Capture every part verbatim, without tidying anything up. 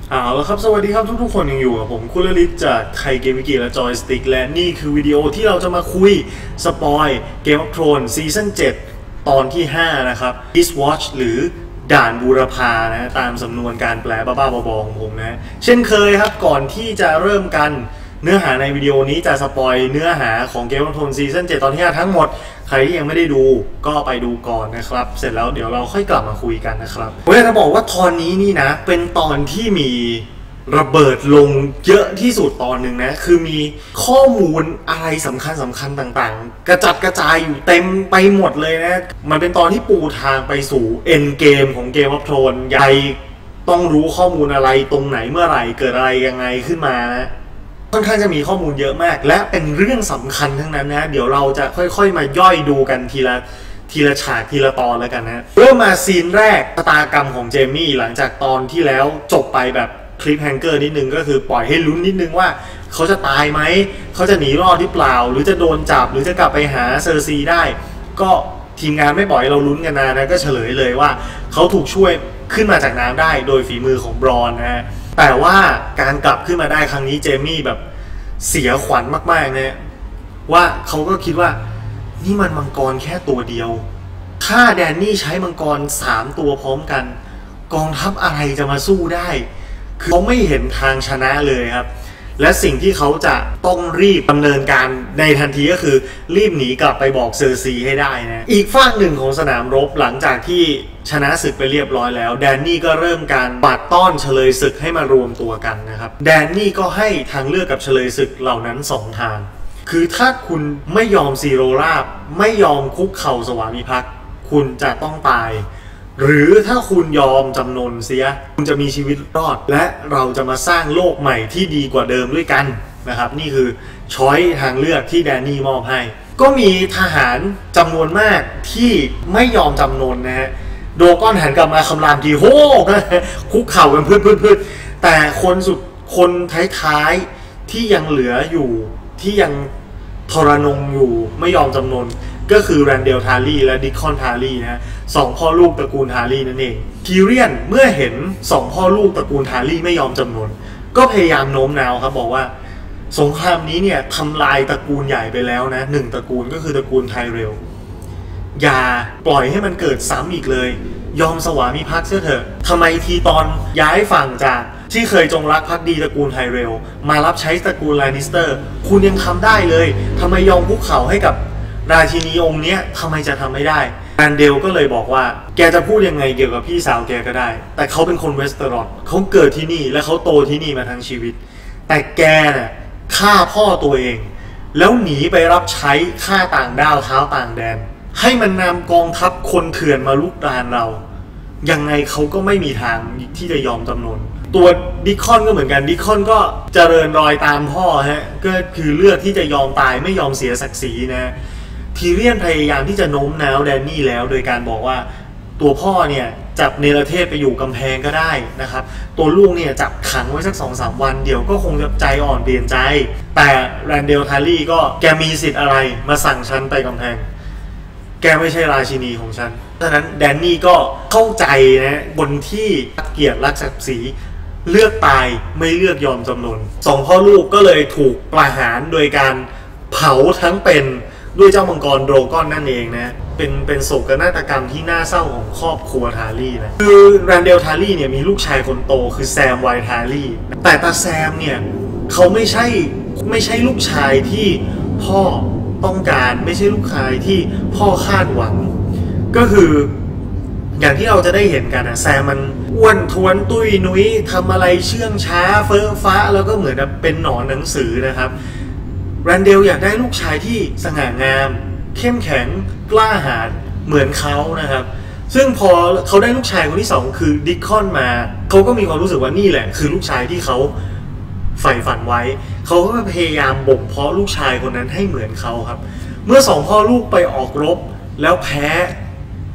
เอาละครับสวัสดีครับทุกๆคนยังอยู่กับผมคุณลลิตจากไทยเกมวิกิและจอยสติ๊กและนี่คือวิดีโอที่เราจะมาคุยสปอย Game of Thrones ซีซั่นเจ็ดตอนที่ห้านะครับ Eastwatch หรือด่านบูรพานะตามสำนวนการแปลบ้าๆบอๆของผมนะเช่นเคยครับก่อนที่จะเริ่มกันเนื้อหาในวิดีโอนี้จะสปอยเนื้อหาของ Game of Thrones ซีซั่นเจ็ดตอนที่ห้าทั้งหมดใครที่ยังไม่ได้ดูก็ไปดูก่อนนะครับเสร็จแล้วเดี๋ยวเราค่อยกลับมาคุยกันนะครับผมอยากจะบอกว่าตอนนี้นี่นะเป็นตอนที่มีระเบิดลงเยอะที่สุดตอนหนึ่งนะคือมีข้อมูลอะไรสำคัญสำคัญต่างๆกระจัดกระจายอยู่เต็มไปหมดเลยนะมันเป็นตอนที่ปูทางไปสู่เอ็นเกมของ Game of Thrones ใหญ่ต้องรู้ข้อมูลอะไรตรงไหนเมื่อไหร่เกิดอะไรยังไงขึ้นมานะค่อนข้างจะมีข้อมูลเยอะมากและเป็นเรื่องสำคัญทั้งนั้นนะเดี๋ยวเราจะค่อยๆมาย่อยดูกันทีละทีละฉากทีละตอนแล้วกันนะเริ่มมาซีนแรกชะตากรรมของเจมี่หลังจากตอนที่แล้วจบไปแบบคลิปแฮงเกอร์นิดนึงก็คือปล่อยให้ลุ้นนิดนึงว่าเขาจะตายไหมเขาจะหนีรอดหรือเปล่าหรือจะโดนจับหรือจะกลับไปหาเซอร์ซีได้ก็ทีมงานไม่ปล่อยเราลุ้นกันนานนะก็เฉลยเลยว่าเขาถูกช่วยขึ้นมาจากน้ำได้โดยฝีมือของบรอนนะฮะแต่ว่าการกลับขึ้นมาได้ครั้งนี้เจมี่แบบเสียขวัญมากๆเนี่ยว่าเขาก็คิดว่านี่มันมังกรแค่ตัวเดียวถ้าแดนนี่ใช้มังกรสามตัวพร้อมกันกองทัพอะไรจะมาสู้ได้คือเขาไม่เห็นทางชนะเลยครับและสิ่งที่เขาจะต้องรีบดำเนินการในทันทีก็คือรีบหนีกลับไปบอกเซอร์ซีให้ได้นะอีกฝั่งหนึ่งของสนามรบหลังจากที่ชนะศึกไปเรียบร้อยแล้วแดนนี่ก็เริ่มการปัดต้อนเฉลยศึกให้มารวมตัวกันนะครับแดนนี่ก็ให้ทางเลือกกับเฉลยศึกเหล่านั้นสองทางคือถ้าคุณไม่ยอมซีโรราบไม่ยอมคุกเข่าสวามิภักดิ์คุณจะต้องตายหรือถ้าคุณยอมจำนนเสียคุณจะมีชีวิตรอดและเราจะมาสร้างโลกใหม่ที่ดีกว่าเดิมด้วยกันนะครับนี่คือช้อยทางเลือกที่แดนนี่มอบให้ก็มีทหารจำนวนมากที่ไม่ยอมจำนนนะฮะโดก้อนหันกลับมาคำรามทีโฮคุกเข่ากันพืดๆๆแต่คนสุดคนท้ายๆที่ยังเหลืออยู่ที่ยังทรนงอยู่ไม่ยอมจำนนก็คือแรนเดลทารีและดิคอนทารีนะสองพ่อลูกตระกูลทารีนั่นเองทีเรียนเมื่อเห็นสองพ่อลูกตระกูลทารีไม่ยอมจำนนก็พยายามโน้มน้าวครับบอกว่าสงครามนี้เนี่ยทำลายตระกูลใหญ่ไปแล้วนะหนึ่งตระกูลก็คือตระกูลไทเรลอย่าปล่อยให้มันเกิดซ้ำอีกเลยยอมสวามิภักดิ์เสียเถอะทำไมทีตอนย้ายฝั่งจากที่เคยจงรักภักดีตระกูลไทเรลมารับใช้ตระกูลแลนนิสเตอร์คุณยังทำได้เลยทำไมยอมคุกเข่าให้กับราชินีองค์นี้ทำไมจะทำไม่ได้แอนเดลก็เลยบอกว่าแกจะพูดยังไงเกี่ยวกับพี่สาวแกก็ได้แต่เขาเป็นคนเวสเตอรอนเขาเกิดที่นี่และเขาโตที่นี่มาทั้งชีวิตแต่แกน่ะฆ่าพ่อตัวเองแล้วหนีไปรับใช้ฆ่าต่างด้าวเท้าต่างแดนให้มันนำกองทัพคนเถื่อนมาลุกรานเรายังไงเขาก็ไม่มีทางที่จะยอมจำนนตัวดิคอนก็เหมือนกันดิคอนก็เจริญรอยตามพ่อฮะก็คือเลือกที่จะยอมตายไม่ยอมเสียศักดิ์ศรีนะทีเรียนพยายามที่จะโน้มน้าวแดนนี่แล้วโดยการบอกว่าตัวพ่อเนี่ยจับเนรเทศไปอยู่กำแพงก็ได้นะครับตัวลูกเนี่ยจับขังไว้สัก สองสาม วันเดี๋ยวก็คงจะใจอ่อนเปลี่ยนใจแต่แรนเดลทารีก็แกมีสิทธิ์อะไรมาสั่งฉันไปกำแพงแกไม่ใช่ราชินีของฉันดังนั้นแดนนี่ก็เข้าใจนะบนที่รักเกียรติรักศักดิ์ศรีเลือกตายไม่เลือกยอมจำนนสองพ่อลูกก็เลยถูกประหารโดยการเผาทั้งเป็นด้วยเจ้ามังกรโดรกอนนั่นเองนะเป็นเป็นโศกนาฏกรรมที่น่าเศร้าของครอบครัวทารีนะคือแรนเดลทารีเนี่ยมีลูกชายคนโตคือแซมไวทารีแต่ตาแซมเนี่ยเขาไม่ใช่ไม่ใช่ลูกชายที่พ่อต้องการไม่ใช่ลูกชายที่พ่อคาดหวังก็คืออย่างที่เราจะได้เห็นกันนะแซมมันอ้วนท้วนตุ้ยนุ้ยทำอะไรเชื่องช้าเฟ้อฟ้าแล้วก็เหมือนเป็นหนอนหนังสือนะครับแรนเดลอยากได้ลูกชายที่สง่างามเข้มแข็งกล้าหาญเหมือนเขานะครับซึ่งพอเขาได้ลูกชายคนที่สองคือดิคอนมาเขาก็มีความรู้สึกว่านี่แหละคือลูกชายที่เขาใฝ่ฝันไว้เขาก็พยายามบ่มเพาะลูกชายคนนั้นให้เหมือนเขาครับเมื่อสองพ่อลูกไปออกรบแล้วแพ้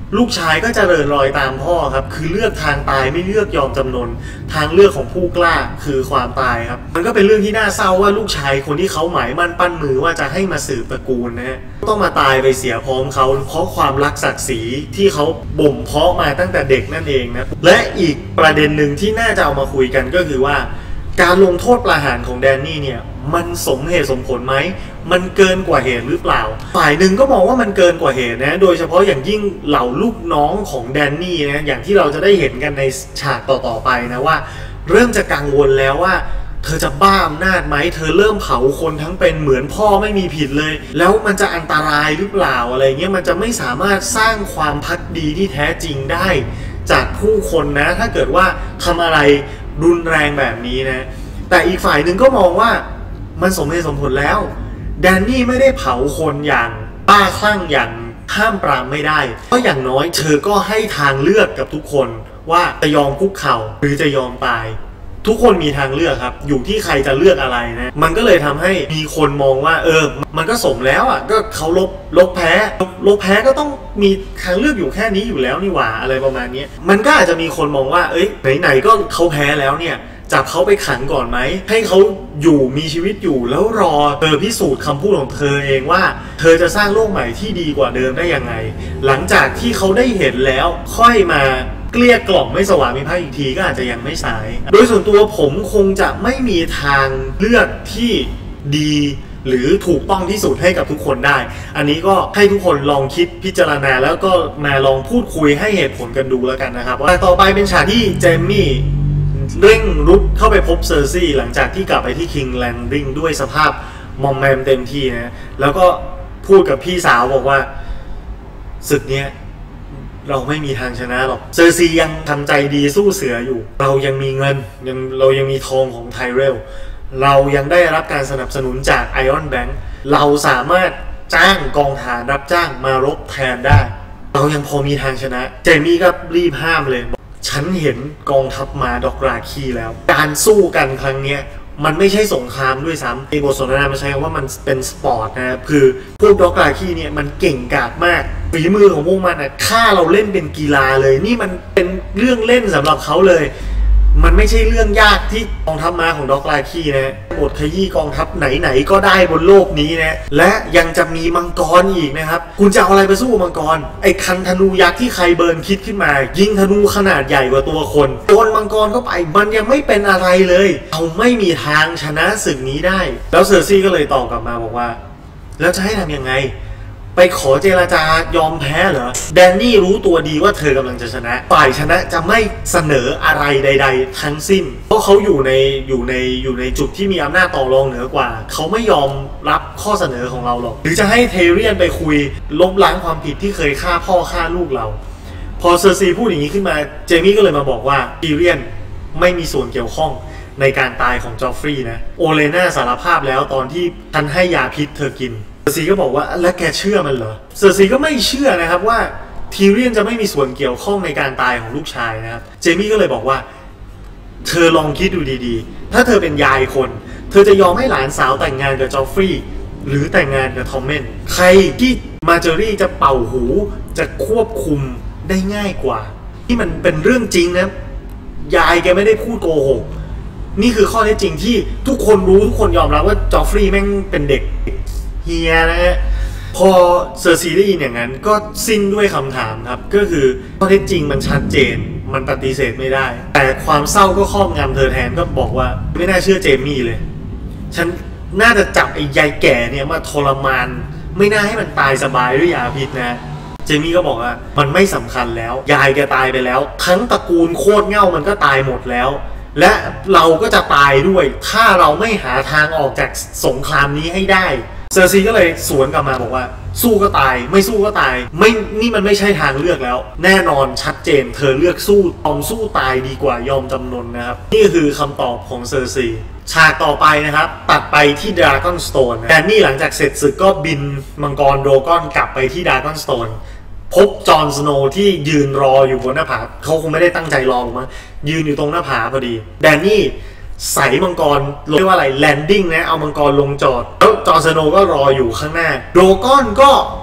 ลูกชายก็เจริญรอยตามพ่อครับคือเลือกทางตายไม่เลือกยอมจำนนทางเลือกของผู้กล้าคือความตายครับมันก็เป็นเรื่องที่น่าเศร้าว่าลูกชายคนที่เขาหมายมั่นปั้นมือว่าจะให้มาสืบตระกูลนะฮะต้องมาตายไปเสียพร้อมเขาเพราะความรักศักดิ์ศรีที่เขาบ่มเพาะมาตั้งแต่เด็กนั่นเองนะและอีกประเด็นหนึ่งที่น่าจะเอามาคุยกันก็คือว่าการลงโทษประหารของแดนนี่เนี่ยมันสมเหตุสมผลไหมมันเกินกว่าเหตุหรือเปล่าฝ่ายหนึ่งก็มองว่ามันเกินกว่าเหตุนะโดยเฉพาะอย่างยิ่งเหล่าลูกน้องของแดนนี่นะอย่างที่เราจะได้เห็นกันในฉากต่อๆไปนะว่าเริ่มจะกังวลแล้วว่าเธอจะบ้าอำนาจไหมเธอเริ่มเผาคนทั้งเป็นเหมือนพ่อไม่มีผิดเลยแล้วมันจะอันตรายหรือเปล่าอะไรเงี้ยมันจะไม่สามารถสร้างความภักดีที่แท้จริงได้จากผู้คนนะถ้าเกิดว่าทำอะไรรุนแรงแบบนี้นะแต่อีกฝ่ายหนึ่งก็มองว่ามันสมเหตุสมผลแล้วแดนนี่ไม่ได้เผาคนอย่างบ้าคลั่งอย่างห้ามปรามไม่ได้เพราะอย่างน้อยเธอก็ให้ทางเลือกกับทุกคนว่าจะยอมคุกเข่าหรือจะยอมตายทุกคนมีทางเลือกครับอยู่ที่ใครจะเลือกอะไรนะมันก็เลยทำให้มีคนมองว่าเออมันก็สมแล้วอ่ะก็เขาลบลบแพ้ลบแพ้ก็ต้องมีทางเลือกอยู่แค่นี้อยู่แล้วนี่หว่าอะไรประมาณนี้มันก็อาจจะมีคนมองว่าเอ้ยไหนๆก็เขาแพ้แล้วเนี่ยจับเขาไปขังก่อนไหมให้เขาอยู่มีชีวิตอยู่แล้วรอเธอพิสูจน์คำพูดของเธอเองว่าเธอจะสร้างโลกใหม่ที่ดีกว่าเดิมได้ยังไงหลังจากที่เขาได้เห็นแล้วค่อยมาเกลี้ยกล่อมไม่สว่างมีพระอีกทีก็อาจจะยังไม่สายโดยส่วนตัวผมคงจะไม่มีทางเลือกที่ดีหรือถูกต้องที่สุดให้กับทุกคนได้อันนี้ก็ให้ทุกคนลองคิดพิจารณาแล้วก็มาลองพูดคุยให้เหตุผลกันดูแล้วกันนะครับว่าต่อไปเป็นฉากที่เจมี่เร่งรุดเข้าไปพบเซอร์ซี่หลังจากที่กลับไปที่คิงแลนดิ้งด้วยสภาพมอมแมมเต็มที่นะแล้วก็พูดกับพี่สาวบอกว่าศึกเนี้ยเราไม่มีทางชนะหรอกเซอร์ซียังทำใจดีสู้เสืออยู่เรายังมีเงินยังเรายังมีทองของไทเรลเรายังได้รับการสนับสนุนจากไอออนแบงค์เราสามารถจ้างกองทหารรับจ้างมารบแทนได้เรายังพอมีทางชนะเจมี่ก็รีบห้ามเลยฉันเห็นกองทัพมาดอกราคีแล้วการสู้กันครั้งนี้มันไม่ใช่สงครามด้วยซ้ำในบทสนทนามันใช้คำว่ามันเป็นสปอร์ตนะคือพวกดอกราคีเนี่ยมันเก่งกาจมากฝีมือของพวกมันนะฆ่าเราเล่นเป็นกีฬาเลยนี่มันเป็นเรื่องเล่นสำหรับเขาเลยมันไม่ใช่เรื่องยากที่กองทัพม้าของดอกราคีนะบทขยี้กองทัพไหนๆก็ได้บนโลกนี้นะและยังจะมีมังกรอีกนะครับคุณจะเอาอะไรไปสู้มังกรไอ้คันธนูยักษ์ที่ใครเบิร์นคิดขึ้นมายิงธนูขนาดใหญ่กว่าตัวคนโดนมังกรเข้าไปมันยังไม่เป็นอะไรเลยเขาไม่มีทางชนะศึกนี้ได้แล้วเซอร์ซี่ก็เลยตอบกลับมาบอกว่าแล้วจะให้ทำยังไงไปขอเจรจายอมแพ้เหรอแดนนี่รู้ตัวดีว่าเธอกำลังจะชนะฝ่ายชนะจะไม่เสนออะไรใดๆทั้งสิ้นเพราะเขาอยู่ในอยู่ในอยู่ในจุดที่มีอำนาจต่อรองเหนือกว่าเขาไม่ยอมรับข้อเสนอของเราหรอกหรือจะให้เทเรียนไปคุยลบล้างความผิดที่เคยฆ่าพ่อฆ่าลูกเราพอเซอร์ซีพูดอย่างนี้ขึ้นมาเจมี่ก็เลยมาบอกว่าเทเรียนไม่มีส่วนเกี่ยวข้องในการตายของจอฟฟรีย์นะโอเลน่าสารภาพแล้วตอนที่ฉันให้ยาพิษเธอกินเซอร์ซีก็บอกว่าแล้วแกเชื่อมันเหรอเซอร์ซีก็ไม่เชื่อนะครับว่าทีเรียนจะไม่มีส่วนเกี่ยวข้องในการตายของลูกชายนะครับเจมี่ก็เลยบอกว่าเธอลองคิดดูดีๆถ้าเธอเป็นยายคนเธอจะยอมให้หลานสาวแต่งงานกับจอฟฟรีย์หรือแต่งงานกับทอมเมนใครที่มาเจอรี่จะเป่าหูจะควบคุมได้ง่ายกว่าที่มันเป็นเรื่องจริงนะยายแกไม่ได้พูดโกหกนี่คือข้อเท็จจริงที่ทุกคนรู้ทุกคนยอมรับว่าจอฟฟรีย์แม่งเป็นเด็กเฮียนะฮะพอเซอร์ซีได้ยินอย่างนั้นก็สิ้นด้วยคำถามครับก็คือข้อเท็จจริงมันชัดเจนมันปฏิเสธไม่ได้แต่ความเศร้าก็ครอบงำเธอแทนก็บอกว่าไม่น่าเชื่อเจมี่เลยฉันน่าจะจับไอ้ยายแก่เนี่ยมาทรมานไม่น่าให้มันตายสบายด้วยยาพิษนะเจมี่ก็บอกว่ามันไม่สำคัญแล้วยายแกตายไปแล้วทั้งตระกูลโคตรเง่ามันก็ตายหมดแล้วและเราก็จะตายด้วยถ้าเราไม่หาทางออกจากสงครามนี้ให้ได้เซอร์ซีก็เลยสวนกลับมาบอกว่าสู้ก็ตายไม่สู้ก็ตายไม่นี่มันไม่ใช่ทางเลือกแล้วแน่นอนชัดเจนเธอเลือกสู้ยอมสู้ตายดีกว่ายอมจำนนนะครับนี่คือคำตอบของเซอร์ซีฉากต่อไปนะครับตัดไปที่ดราก้อนสโตนแดนนี่หลังจากเสร็จศึกก็บินมังกรโดรกอนกลับไปที่ดราก้อนสโตนพบจอห์นสโนว์ที่ยืนรออยู่บนหน้าผาเขาคงไม่ได้ตั้งใจรอมั้งยืนอยู่ตรงหน้าผาพอดีแดนนี่ใส่มังกรเรียกว่าอะไรแลนดิ้งนะเอามังกรลงจอดแล้วจอห์นสโนว์ก็รออยู่ข้างหน้าโดรกอนก็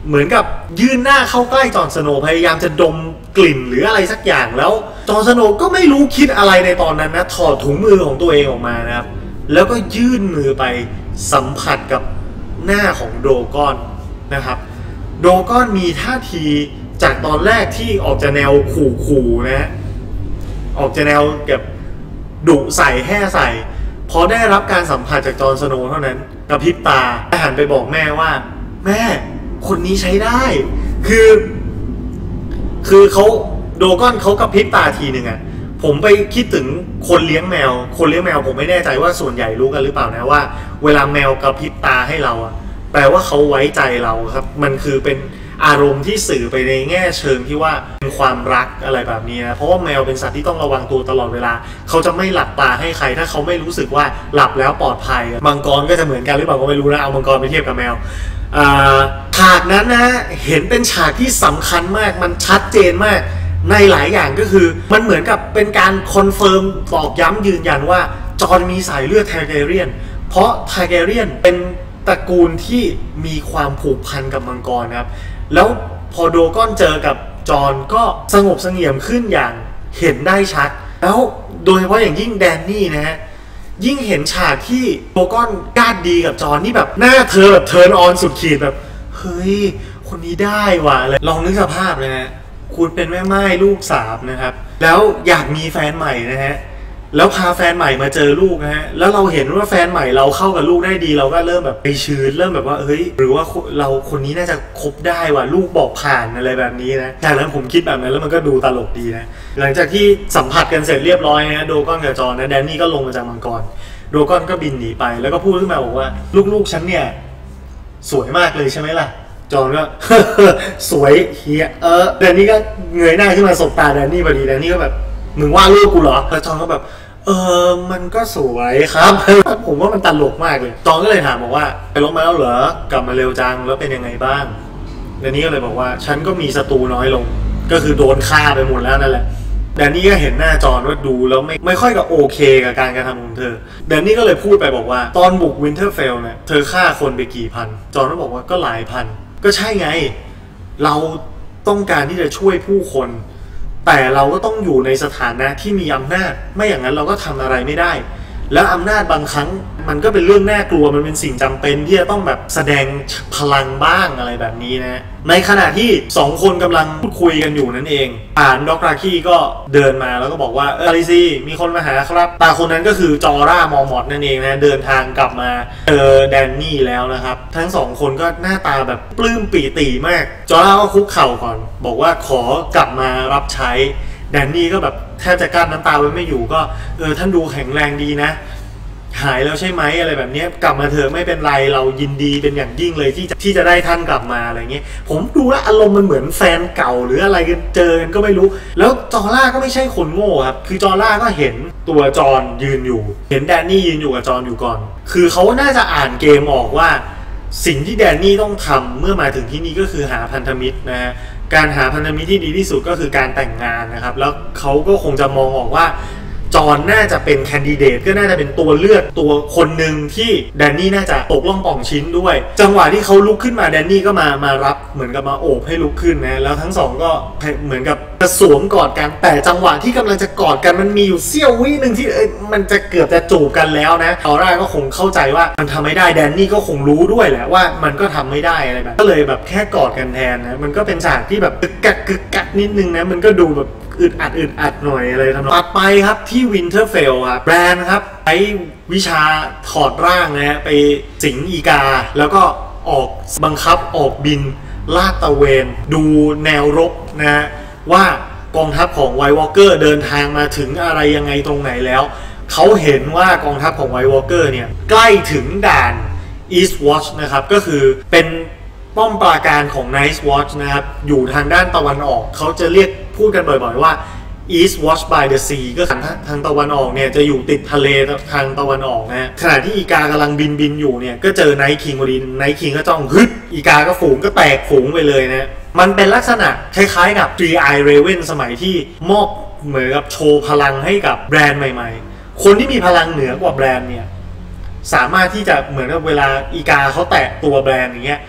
เหมือนกับยื่นหน้าเข้าใกล้จอห์นสโนว์พยายามจะดมกลิ่นหรืออะไรสักอย่างแล้วจอห์นสโนว์ก็ไม่รู้คิดอะไรในตอนนั้นนะถอดถุงมือของตัวเองออกมานะครับแล้วก็ยื่นมือไปสัมผัสกับหน้าของโดกอนนะครับโดกอนมีท่าทีจากตอนแรกที่ออกจะแนวขู่ๆนะออกจะแนวแบบดุใส่แห่ใส่พอได้รับการสัมผัสจากจอห์นสโนว์เท่านั้นกระพริบตาหันไปบอกแม่ว่าแม่คนนี้ใช้ได้คือคือเขาโดกอนเขากระพริบตาทีหนึ่งอะผมไปคิดถึงคนเลี้ยงแมวคนเลี้ยงแมวผมไม่แน่ใจว่าส่วนใหญ่รู้กันหรือเปล่านะว่าเวลาแมวกระพริบตาให้เราอะแปลว่าเขาไว้ใจเราครับมันคือเป็นอารมณ์ที่สื่อไปในแง่เชิงที่ว่าเป็นความรักอะไรแบบนี้นะเพราะว่าแมวเป็นสัตว์ที่ต้องระวังตัวตลอดเวลาเขาจะไม่หลับตาให้ใครถ้าเขาไม่รู้สึกว่าหลับแล้วปลอดภัยมังกรก็จะเหมือนกันหรือเปล่าก็ไม่รู้นะเอามังกรไปเทียบกับแมวฉากนั้นนะเห็นเป็นฉากที่สำคัญมากมันชัดเจนมากในหลายอย่างก็คือมันเหมือนกับเป็นการคอนเฟิร์มตอกย้ำยืนยันว่าจอห์นมีสายเลือดไทเกเรียนเพราะไทเกเรียนเป็นตระกูลที่มีความผูกพันกับมังกรครับแล้วพอโดกอนเจอกับจอห์นก็สงบเสงี่ยมขึ้นอย่างเห็นได้ชัดแล้วโดยเฉพาะอย่างยิ่งแดนนี่นะฮะยิ่งเห็นฉากที่โดกอนกล้าดีกับจอห์นนี่แบบหน้าเธอแบบเทิร์นออนสุดขีดแบบเฮ้ยคนนี้ได้ว่ะอะไรลองนึกสภาพเลยนะคุณเป็นแม่ไม้ลูกสามนะครับแล้วอยากมีแฟนใหม่นะฮะแล้วพาแฟนใหม่มาเจอลูกนะฮะแล้วเราเห็นว่าแฟนใหม่เราเข้ากับลูกได้ดีเราก็เริ่มแบบไปชื้นเริ่มแบบว่าเฮ้ยหรือว่าเราคนนี้น่าจะคบได้ว่ะลูกบอกผ่านอะไรแบบนี้นะจากนั้นผมคิดแบบนั้นแล้วมันก็ดูตลกดีนะหลังจากที่สัมผัสกันเสร็จเรียบร้อยนะโดกอนกับจอห์นนะแดนนี่ก็ลงมาจากมังกรโดกอนก็บินหนีไปแล้วก็พูดขึ้นมาบอกว่าลูกๆฉันเนี่ยสวยมากเลยใช่ไหมล่ะจอห์นก็ สวยเฮียเออแดนนี่ก็เงยหน้าขึ้นมาสบตาแดนนี่พอดีแดนนี่ก็แบบมึงว่าลูกกูเหรอแล้วจอห์นก็แบบเออมันก็สวยครับ ผมว่ามันตลกมากเลยจอห์นก็เลยถามบอกว่าไปลบมาแล้วเหรอกลับมาเร็วจังแล้วเป็นยังไงบ้างแดนนี่ก็เลยบอกว่าฉันก็มีศัตรูน้อยลงก็คือโดนฆ่าไปหมดแล้วนั่นแหละแดนนี่ก็เห็นหน้าจอห์นว่าดูแล้วไม่ไม่ค่อยกับโอเคกับการกระทำของเธอแดนนี่ก็เลยพูดไปบอกว่าตอนบุกวินเทอร์เฟลเนี่ยเธอฆ่าคนไปกี่พันจอห์นก็บอกว่าก็หลายพันก็ใช่ไงเราต้องการที่จะช่วยผู้คนแต่เราก็ต้องอยู่ในสถานะที่มีอำนาจไม่อย่างนั้นเราก็ทำอะไรไม่ได้แล้วอำนาจบางครั้งมันก็เป็นเรื่องน่ากลัวมันเป็นสิ่งจำเป็นที่จะต้องแบบแสดงพลังบ้างอะไรแบบนี้นะในขณะที่สองคนกำลังพูดคุยกันอยู่นั่นเองอ่านด็อกราคีก็เดินมาแล้วก็บอกว่าเออลิซีมีคนมาหาครับตาคนนั้นก็คือจอร่ามอมอดนั่นเองนะเดินทางกลับมาเจอแดนนี่แล้วนะครับทั้งสองคนก็หน้าตาแบบปลื้มปีติมากจอร่าก็คุกเข่าก่อนบอกว่าขอกลับมารับใช้แดนนี่ก็แบบแทบจะกั้นน้ำตาไว้ไม่อยู่ก็เออท่านดูแข็งแรงดีนะหายแล้วใช่ไหมอะไรแบบนี้กลับมาเถอะไม่เป็นไรเรายินดีเป็นอย่างยิ่งเลยที่จะที่จะได้ท่านกลับมาอะไรเงี้ยผมดูแล้วอารมณ์มันเหมือนแฟนเก่าหรืออะไรกันเจอกันก็ไม่รู้แล้วจอร่าก็ไม่ใช่คนโง่ครับคือจอร่าก็เห็นตัวจอนยืนอยู่เห็นแดนนี่ยืนอยู่กับจอนอยู่ก่อนคือเขาน่าจะอ่านเกมออกว่าสิ่งที่แดนนี่ต้องทำเมื่อมาถึงที่นี่ก็คือหาพันธมิตรนะฮะการหาพันธมิตรที่ดีที่สุดก็คือการแต่งงานนะครับแล้วเขาก็คงจะมองออกว่าจอนน่าจะเป็นแคนดิเดตก็น่าจะเป็นตัวเลือกตัวคนหนึ่งที่แดนนี่น่าจะตกล่องป่องชิ้นด้วยจังหวะที่เขาลุกขึ้นมาแดนนี่ก็มามารับเหมือนกับมาโอบให้ลุกขึ้นนะแล้วทั้งสองก็เหมือนกับจะสวมกอดกันแต่จังหวะที่กำลังจะกอดกันมันมีอยู่เสี้ยววิหนึ่งที่เอ้ยมันจะเกือบจะจูบกันแล้วนะจอร่าก็คงเข้าใจว่ามันทำไม่ได้แดนนี่ก็คงรู้ด้วยแหละว่ามันก็ทำไม่ได้อะไรแบบก็เลยแบบแค่กอดกันแทนนะมันก็เป็นฉากที่แบบกึกกักกึกกักนิดนึงนะมันก็ดูแบบอึดอัดอึดอัดหน่อยอะไรทำนองตัดไปครับที่วินเทอร์เฟลครับแบรนด์ครับใช้วิชาถอดร่างนะฮะไปสิงอีกาแล้วก็ออกบังคับออกบินลาดตระเวนดูแนวรบนะฮะว่ากองทัพของไวท์วอล์กเกอร์เดินทางมาถึงอะไรยังไงตรงไหนแล้วเขาเห็นว่ากองทัพของไวท์วอล์กเกอร์เนี่ยใกล้ถึงด่าน East Watch นะครับก็คือเป็นป้อมปราการของ Night Watch นะครับอยู่ทางด้านตะวันออกเขาจะเรียกพูดกันบ่อยๆว่า East Watch by the Sea ก็คือทางตะวันออกเนี่ยจะอยู่ติดทะเลทางตะวันออกนะขณะที่อีกากำลังบินบินอยู่เนี่ยก็เจอ Night King พอดี Night King ก็จ้องฮึดอีกาก็ฝูงก็แตกฝูงไปเลยนะมันเป็นลักษณะคล้ายๆกับ Three Eye Raven สมัยที่มอบเหมือนกับโชว์พลังให้กับแบรนด์ใหม่ๆคนที่มีพลังเหนือกว่าแบรนด์เนี่ยสามารถที่จะเหมือนกับเวลาอีกาเขาแตะตัวแบรนด์อย่างเงี้ย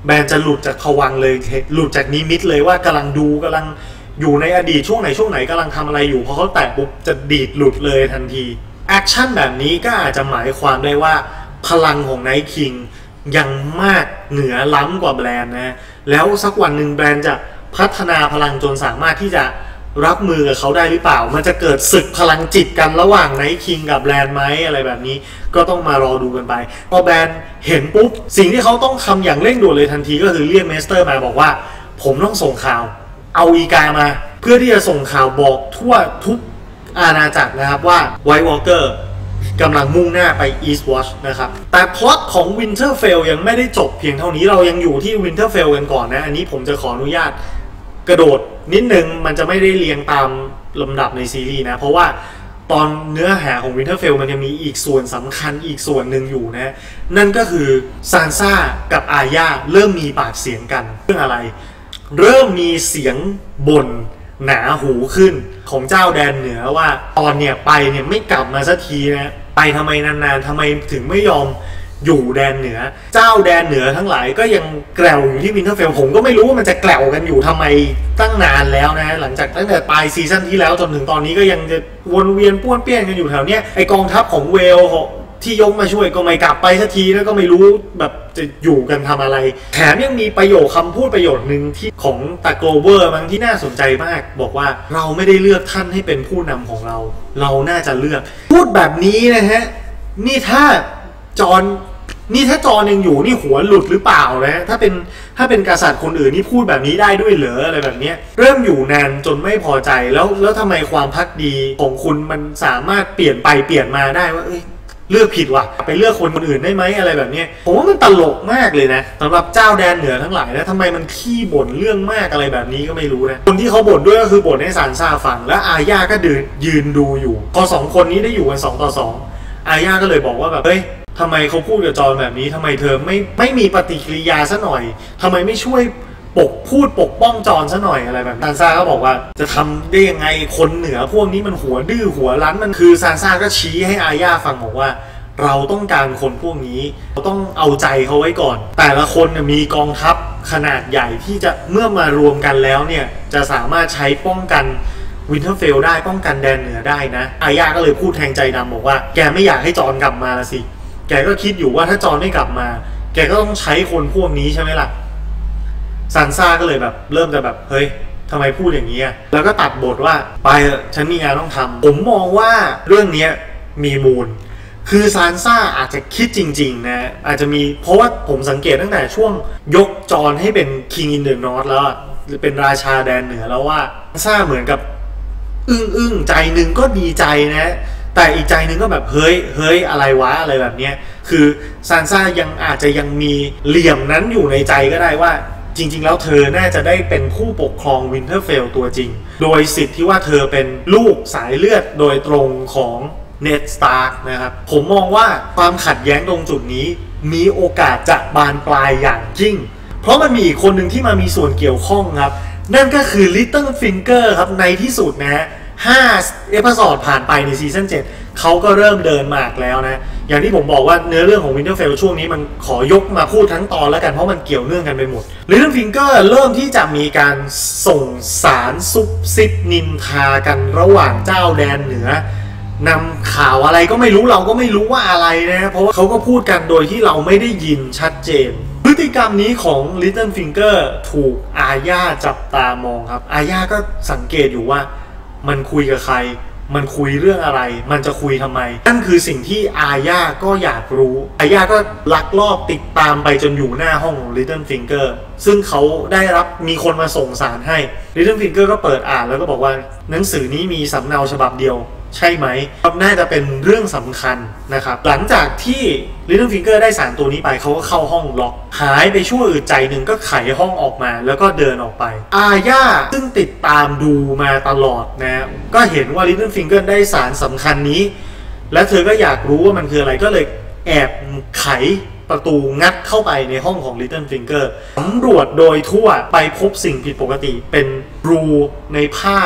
แบรนด์จะหลุดจากภวังค์เลยหลุดจากนิมิตเลยว่ากำลังดูกำลังอยู่ในอดีตช่วงไหนช่วงไหนกำลังทำอะไรอยู่พอเขาแตะปุ๊บจะดีดหลุดเลยทันทีแอคชั่นแบบนี้ก็อาจจะหมายความได้ว่าพลังของ Night King ยังมากเหนือล้ำกว่าแบรนด์นะแล้วสักวันหนึ่งแบรนด์จะพัฒนาพลังจนสามารถที่จะรับมือกับเขาได้หรือเปล่ามันจะเกิดศึกพลังจิตกันระหว่าง Night King กับแบรนด์ไหมอะไรแบบนี้ก็ต้องมารอดูกันไปพอแบรนด์เห็นปุ๊บสิ่งที่เขาต้องทำอย่างเร่งด่วนเลยทันทีก็คือเรียกเมสเตอร์มาบอกว่าผมต้องส่งข่าวเอาอีกามาเพื่อที่จะส่งข่าวบอกทั่วทุกอาณาจักรนะครับว่า White Walker กำลังมุ่งหน้าไป Eastwatch นะครับแต่พล็อตของ Winterfell ยังไม่ได้จบเพียงเท่านี้เรายังอยู่ที่ Winterfell กันก่อนนะอันนี้ผมจะขออนุญาตกระโดดนิดนึงมันจะไม่ได้เรียงตามลำดับในซีรีส์นะเพราะว่าตอนเนื้อหาของ Winterfell มันยังมีอีกส่วนสำคัญอีกส่วนหนึ่งอยู่นะนั่นก็คือซานซ่ากับอาญาเริ่มมีปากเสียงกันเรื่องอะไรเริ่มมีเสียงบ่นหนาหูขึ้นของเจ้าแดนเหนือว่าตอนเนี่ยไปเนี่ยไม่กลับมาสักทีนะไปทำไมนานๆทำไมถึงไม่ยอมอยู่แดนเหนือเจ้าแดนเหนือทั้งหลายก็ยังแกลวอยู่ที่วินเทอร์เฟลผมก็ไม่รู้ว่ามันจะแกลวกันอยู่ทำไมตั้งนานแล้วนะหลังจากตั้งแต่ปลายซีซั่นที่แล้วจนถึงตอนนี้ก็ยังจะวนเวียนป้วนเปี้ยนกันอยู่แถวเนี้ยไอกองทัพของเวลที่ยกมาช่วยก็ไม่กลับไปสักทีแล้วก็ไม่รู้แบบจะอยู่กันทำอะไรแถมยังมีประโยคคำพูดประโยคนึงที่ของตาโกลเวอร์มั้งที่น่าสนใจมากบอกว่าเราไม่ได้เลือกท่านให้เป็นผู้นำของเราเราน่าจะเลือกพูดแบบนี้นะฮะนี่ถ้าจอนนี่ถ้าจอนยังอยู่นี่หัวหลุดหรือเปล่านะถ้าเป็นถ้าเป็นกษัตริย์คนอื่นนี่พูดแบบนี้ได้ด้วยเหรออะไรแบบนี้เริ่มอยู่นานจนไม่พอใจแล้วแล้วทำไมความภักดีของคุณมันสามารถเปลี่ยนไปเปลี่ยนมาได้ว่าเอ้ยเลือกผิดว่ะไปเลือกคนคนอื่นได้ไหมอะไรแบบนี้ผมว่ามันตลกมากเลยนะสำหรับเจ้าแดนเหนือทั้งหลายนะทำไมมันขี้บ่นเรื่องมากอะไรแบบนี้ก็ไม่รู้นะคนที่เขาบ่นด้วยก็คือบ่นให้ซานซ่าฟังและอาญาก็เดินยืนดูอยู่พอสองคนนี้ได้อยู่กันสองต่อสองอาญาก็เลยบอกว่าแบบเฮ้ยทำไมเขาพูดกับจอนแบบนี้ทำไมเธอไม่ไม่มีปฏิกิริยาซะหน่อยทำไมไม่ช่วยปกพูดปกป้องจอนซะหน่อยอะไรแบบซานซ่าก็บอกว่าจะทำได้ยังไงคนเหนือพวกนี้มันหัวดื้อหัวรั้นมันคือซานซ่าก็ชี้ให้อาญาฟังบอกว่าเราต้องการคนพวกนี้เราต้องเอาใจเขาไว้ก่อนแต่ละคนมีกองทัพขนาดใหญ่ที่จะเมื่อมารวมกันแล้วเนี่ยจะสามารถใช้ป้องกันวินเทอร์เฟลได้ป้องกันแดนเหนือได้นะอาญาก็เลยพูดแทงใจดำบอกว่าแกไม่อยากให้จอนกลับมาละสิแกก็คิดอยู่ว่าถ้าจอนไม่กลับมาแกก็ต้องใช้คนพวกนี้ใช่ไหมล่ะซานซ่าก็เลยแบบเริ่มจะแบบเฮ้ยทำไมพูดอย่างนี้แล้วก็ตัดบทว่าไปเถอะฉันมีงานต้องทำผมมองว่าเรื่องนี้มีมูลคือซานซ่าอาจจะคิดจริงๆนะอาจจะมีเพราะว่าผมสังเกตตั้งแต่ช่วงยกจอนให้เป็น King in the North แล้วเป็นราชาแดนเหนือแล้วว่าซานซ่าเหมือนกับอึ้งอึ้งใจหนึ่งก็ดีใจนะแต่อีกใจหนึ่งก็แบบเฮ้ยเฮ้ยอะไรวะอะไรแบบนี้คือซานซ่ายังอาจจะยังมีเหลี่ยมนั้นอยู่ในใจก็ได้ว่าจริงๆแล้วเธอน่าจะได้เป็นผู้ปกครองวินเทอร์เฟลตัวจริงโดยสิทธิ์ที่ว่าเธอเป็นลูกสายเลือดโดยตรงของเนดสตาร์กนะครับผมมองว่าความขัดแย้งตรงจุดนี้มีโอกาสจะบานปลายอย่างยิ่งเพราะมันมีอีกคนหนึ่งที่มามีส่วนเกี่ยวข้องครับนั่นก็คือ Little Finger ครับในที่สุดนะฮะห้าเอพิโซดผ่านไปในซีซั่นเจ็ดเขาก็เริ่มเดินมากแล้วนะอย่างที่ผมบอกว่าเนื้อเรื่องของ Winterfell ช่วงนี้มันขอยกมาพูดทั้งตอนแล้วกันเพราะมันเกี่ยวเนื่องกันไปหมด Little Finger เริ่มที่จะมีการส่งสารซุบซิบนินทากันระหว่างเจ้าแดนเหนือนำข่าวอะไรก็ไม่รู้เราก็ไม่รู้ว่าอะไรนะเพราะว่าเขาก็พูดกันโดยที่เราไม่ได้ยินชัดเจนพฤติกรรมนี้ของ Little Finger ถูกอาญาจับตามองครับอาญาก็สังเกตอยู่ว่ามันคุยกับใครมันคุยเรื่องอะไรมันจะคุยทำไมนั่นคือสิ่งที่อาญาก็อยากรู้อาญาก็ลักลอบติดตามไปจนอยู่หน้าห้องของ Little Finger ซึ่งเขาได้รับมีคนมาส่งสารให้ Little Finger ก็เปิดอ่านแล้วก็บอกว่าหนังสือนี้มีสำเนาฉบับเดียวใช่ไหมน่าจะเป็นเรื่องสำคัญนะครับหลังจากที่ Little Finger ได้สารตัวนี้ไปเขาก็เข้าห้องล็อกหายไปชั่วอึดใจหนึ่งก็ไขห้องออกมาแล้วก็เดินออกไปอาญาซึ่งติดตามดูมาตลอดนะก็เห็นว่า Little Finger ได้สารสำคัญนี้และเธอก็อยากรู้ว่ามันคืออะไรก็เลยแอบไขประตูงัดเข้าไปในห้องของ Little Finger สำรวจโดยทั่วไปพบสิ่งผิดปกติเป็นรูในผ้า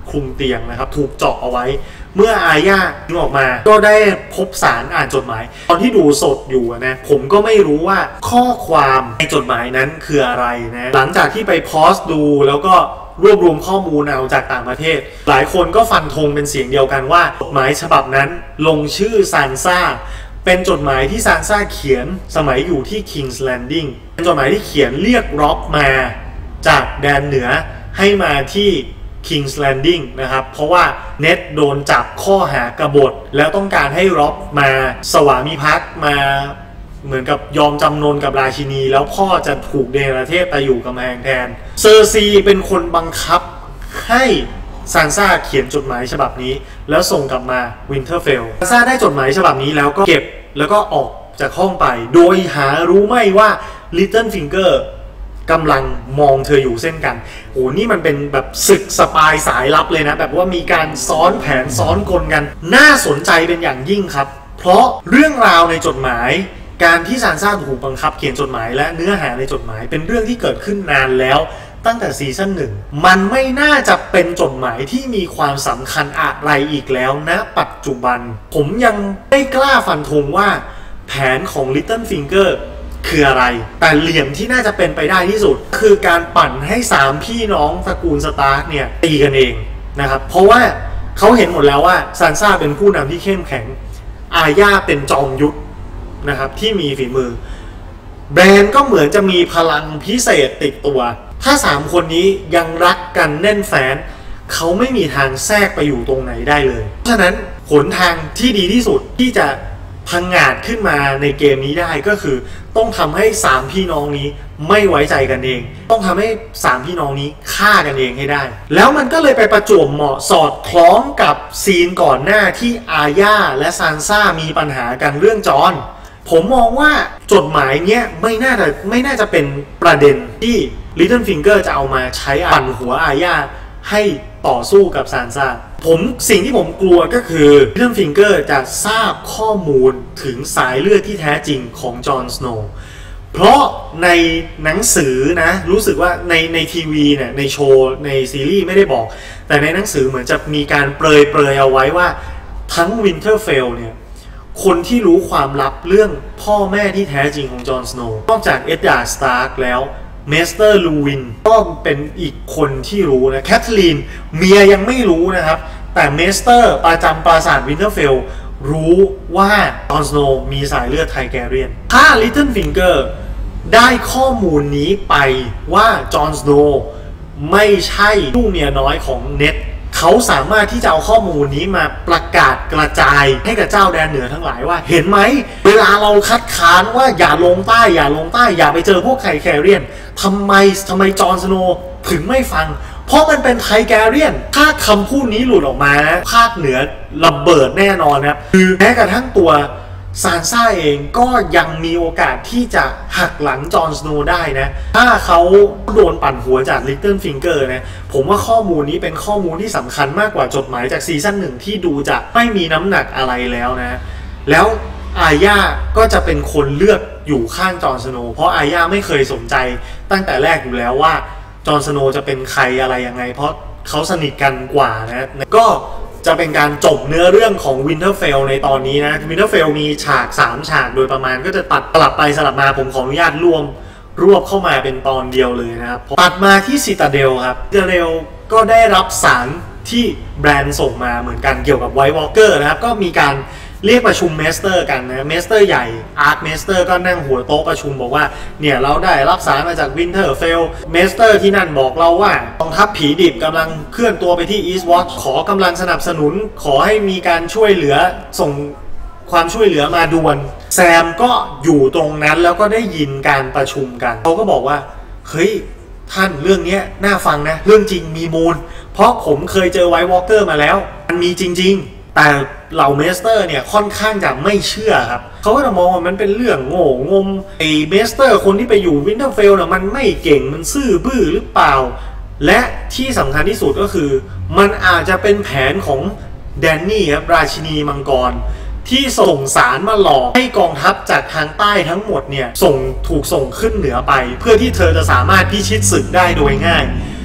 คลุมเตียงนะครับถูกเจาะเอาไว้เมื่ออาญาดึงออกมาก็ได้พบสารอ่านจดหมายตอนที่ดูสดอยู่นะผมก็ไม่รู้ว่าข้อความในจดหมายนั้นคืออะไรนะหลังจากที่ไปโพสต์ดูแล้วก็รวบรวมข้อมูลเอาจากต่างประเทศหลายคนก็ฟันธงเป็นเสียงเดียวกันว่าจดหมายฉบับนั้นลงชื่อซานซ่าเป็นจดหมายที่ซานซ่าเขียนสมัยอยู่ที่ King's Landing เป็นจดหมายที่เขียนเรียกร็อบมาจากแดนเหนือให้มาที่ King's Landing นะครับเพราะว่าเน็ตโดนจับข้อหากบฏแล้วต้องการให้ร็อบมาสวามิภักดิ์มาเหมือนกับยอมจำนนกับราชินีแล้วพ่อจะถูกเนรเทศไปอยู่กำแพงแทนเซอร์ซีเป็นคนบังคับให้ซานซ่าเขียนจดหมายฉบับนี้แล้วส่งกลับมาวินเทอร์เฟลซานซ่าได้จดหมายฉบับนี้แล้วก็เก็บแล้วก็ออกจากห้องไปโดยหารู้ไม่ว่าลิตเติ้ลฟิงเกอร์กำลังมองเธออยู่เส้นกันโอ้นี่มันเป็นแบบศึกสปายสายลับเลยนะแบบว่ามีการซ้อนแผนซ้อนกลกันน่าสนใจเป็นอย่างยิ่งครับเพราะเรื่องราวในจดหมายการที่ซานซ่าถูกบังคับเขียนจดหมายและเนื้อหาในจดหมายเป็นเรื่องที่เกิดขึ้นนานแล้วตั้งแต่ซีซั่นหนึ่งมันไม่น่าจะเป็นจดหมายที่มีความสำคัญอะไรอีกแล้วนะปัจจุบันผมยังไม่กล้าฟันธงว่าแผนของ Little Finger คืออะไรแต่เหลี่ยมที่น่าจะเป็นไปได้ที่สุดคือการปั่นให้สามพี่น้องตระกูลสตาร์กเนี่ยตีกันเองนะครับเพราะว่าเขาเห็นหมดแล้วว่าซานซ่าเป็นผู้นำที่เข้มแข็งอาญาเป็นจอมยุทธนะครับที่มีฝีมือแบรนด์ก็เหมือนจะมีพลังพิเศษติดตัวถ้าสามคนนี้ยังรักกันแน่นแฟ้นเขาไม่มีทางแทรกไปอยู่ตรงไหนได้เลยเพราะฉะนั้นหนทางที่ดีที่สุดที่จะพังงาดขึ้นมาในเกมนี้ได้ก็คือต้องทำให้สามพี่น้องนี้ไม่ไว้ใจกันเองต้องทำให้สามพี่น้องนี้ฆ่ากันเองให้ได้แล้วมันก็เลยไปประจวบเหมาะสอดคล้องกับซีนก่อนหน้าที่อาญาและซานซ่ามีปัญหากันเรื่องจอนผมมองว่าจดหมายเนี้ยไม่น่าจะไม่น่าจะเป็นประเด็นที่ Little Finger จะเอามาใช้ปั่นหัวอาญาให้ต่อสู้กับซานซ่าผมสิ่งที่ผมกลัวก็คือ Little Finger จะทราบข้อมูลถึงสายเลือดที่แท้จริงของจอห์นสโนว์เพราะในหนังสือนะรู้สึกว่าในในทีวีเนี่ยในโชว์ในซีรีส์ไม่ได้บอกแต่ในหนังสือเหมือนจะมีการเปรยเปรยเอาไว้ว่าทั้ง Winterfell เนี่ยคนที่รู้ความลับเรื่องพ่อแม่ที่แท้จริงของจอห์นสโนว์นอกจากเอ็ดการ์ด สตาร์กแล้วเมสเตอร์ลูวินก็เป็นอีกคนที่รู้นะแคทเธอรีนเมียยังไม่รู้นะครับแต่เมสเตอร์ประจำปราสาทวินเทอร์เฟลรู้ว่าจอห์นสโนว์มีสายเลือดไทแกเรียนถ้า Little Finger ได้ข้อมูลนี้ไปว่าจอห์นสโนว์ไม่ใช่ลูกเมียน้อยของเน็ตเขาสามารถที่จะเอาข้อมูลนี้มาประกาศกระจายให้กับเจ้าแดนเหนือทั้งหลายว่าเห็นไหมเวลาเราคัดค้านว่าอย่าลงใต้อย่าลงใต้อย่าไปเจอพวกไทแกเรียนทำไมทำไมจอห์นสโนว์ถึงไม่ฟังเพราะมันเป็นไทแกเรียนถ้าคำพูดนี้หลุดออกมานะภาคเหนือระเบิดแน่นอนนะครับคือแม้กระทั่งตัวซานซ่าเองก็ยังมีโอกาสที่จะหักหลังจอห์นสโนว์ได้นะถ้าเขาโดนปั่นหัวจาก Little Finger นะผมว่าข้อมูลนี้เป็นข้อมูลที่สำคัญมากกว่าจดหมายจากซีซั่นหนึ่งที่ดูจะไม่มีน้ำหนักอะไรแล้วนะแล้วอาญาก็จะเป็นคนเลือกอยู่ข้างจอห์นสโนว์เพราะอาญาไม่เคยสนใจตั้งแต่แรกอยู่แล้วว่าจอห์นสโนว์จะเป็นใครอะไรยังไงเพราะเขาสนิทกันกว่านะก็จะเป็นการจบเนื้อเรื่องของ Winterfell ในตอนนี้นะ Winterfell มีฉากสามฉากโดยประมาณก็จะตัดสลับไปสลับมาผมขออนุญาตรวมรวบเข้ามาเป็นตอนเดียวเลยนะครับตัดมาที่ซิตาเดลครับซิตาเดลก็ได้รับสารที่แบรนด์ส่งมาเหมือนกันเกี่ยวกับไวท์วอล์กเกอร์นะครับก็มีการเรียกประชุมเมสเตอร์กันนะเมสเตอร์ใหญ่อาร์คเมสเตอร์ก็นั่งหัวโต๊ะประชุมบอกว่าเนี่ยเราได้รับสารมาจากวินเทอร์เฟลเมสเตอร์ที่นั่นบอกเราว่ากองทัพผีดิบกำลังเคลื่อนตัวไปที่อีสต์วอชขอกำลังสนับสนุนขอให้มีการช่วยเหลือส่งความช่วยเหลือมาด่วนแซมก็อยู่ตรงนั้นแล้วก็ได้ยินการประชุมกันเขาก็บอกว่าเฮ้ยท่านเรื่องนี้น่าฟังนะเรื่องจริงมีมูลเพราะผมเคยเจอไวท์วอล์กเกอร์มาแล้วมันมีจริงๆแต่เหล่าเมสเตอร์เนี่ยค่อนข้างจะไม่เชื่อครับเขาก็จะมองว่ามันเป็นเรื่องโง่งมไอ้เมสเตอร์คนที่ไปอยู่วินเทอร์เฟลน่ะมันไม่เก่งมันซื่อบื้อหรือเปล่าและที่สำคัญที่สุดก็คือมันอาจจะเป็นแผนของแดนนี่ครับราชินีมังกรที่ส่งสารมาหลอกให้กองทัพจากทางใต้ทั้งหมดเนี่ยส่งถูกส่งขึ้นเหนือไปเพื่อที่เธอจะสามารถพิชิตศึกได้โดยง่าย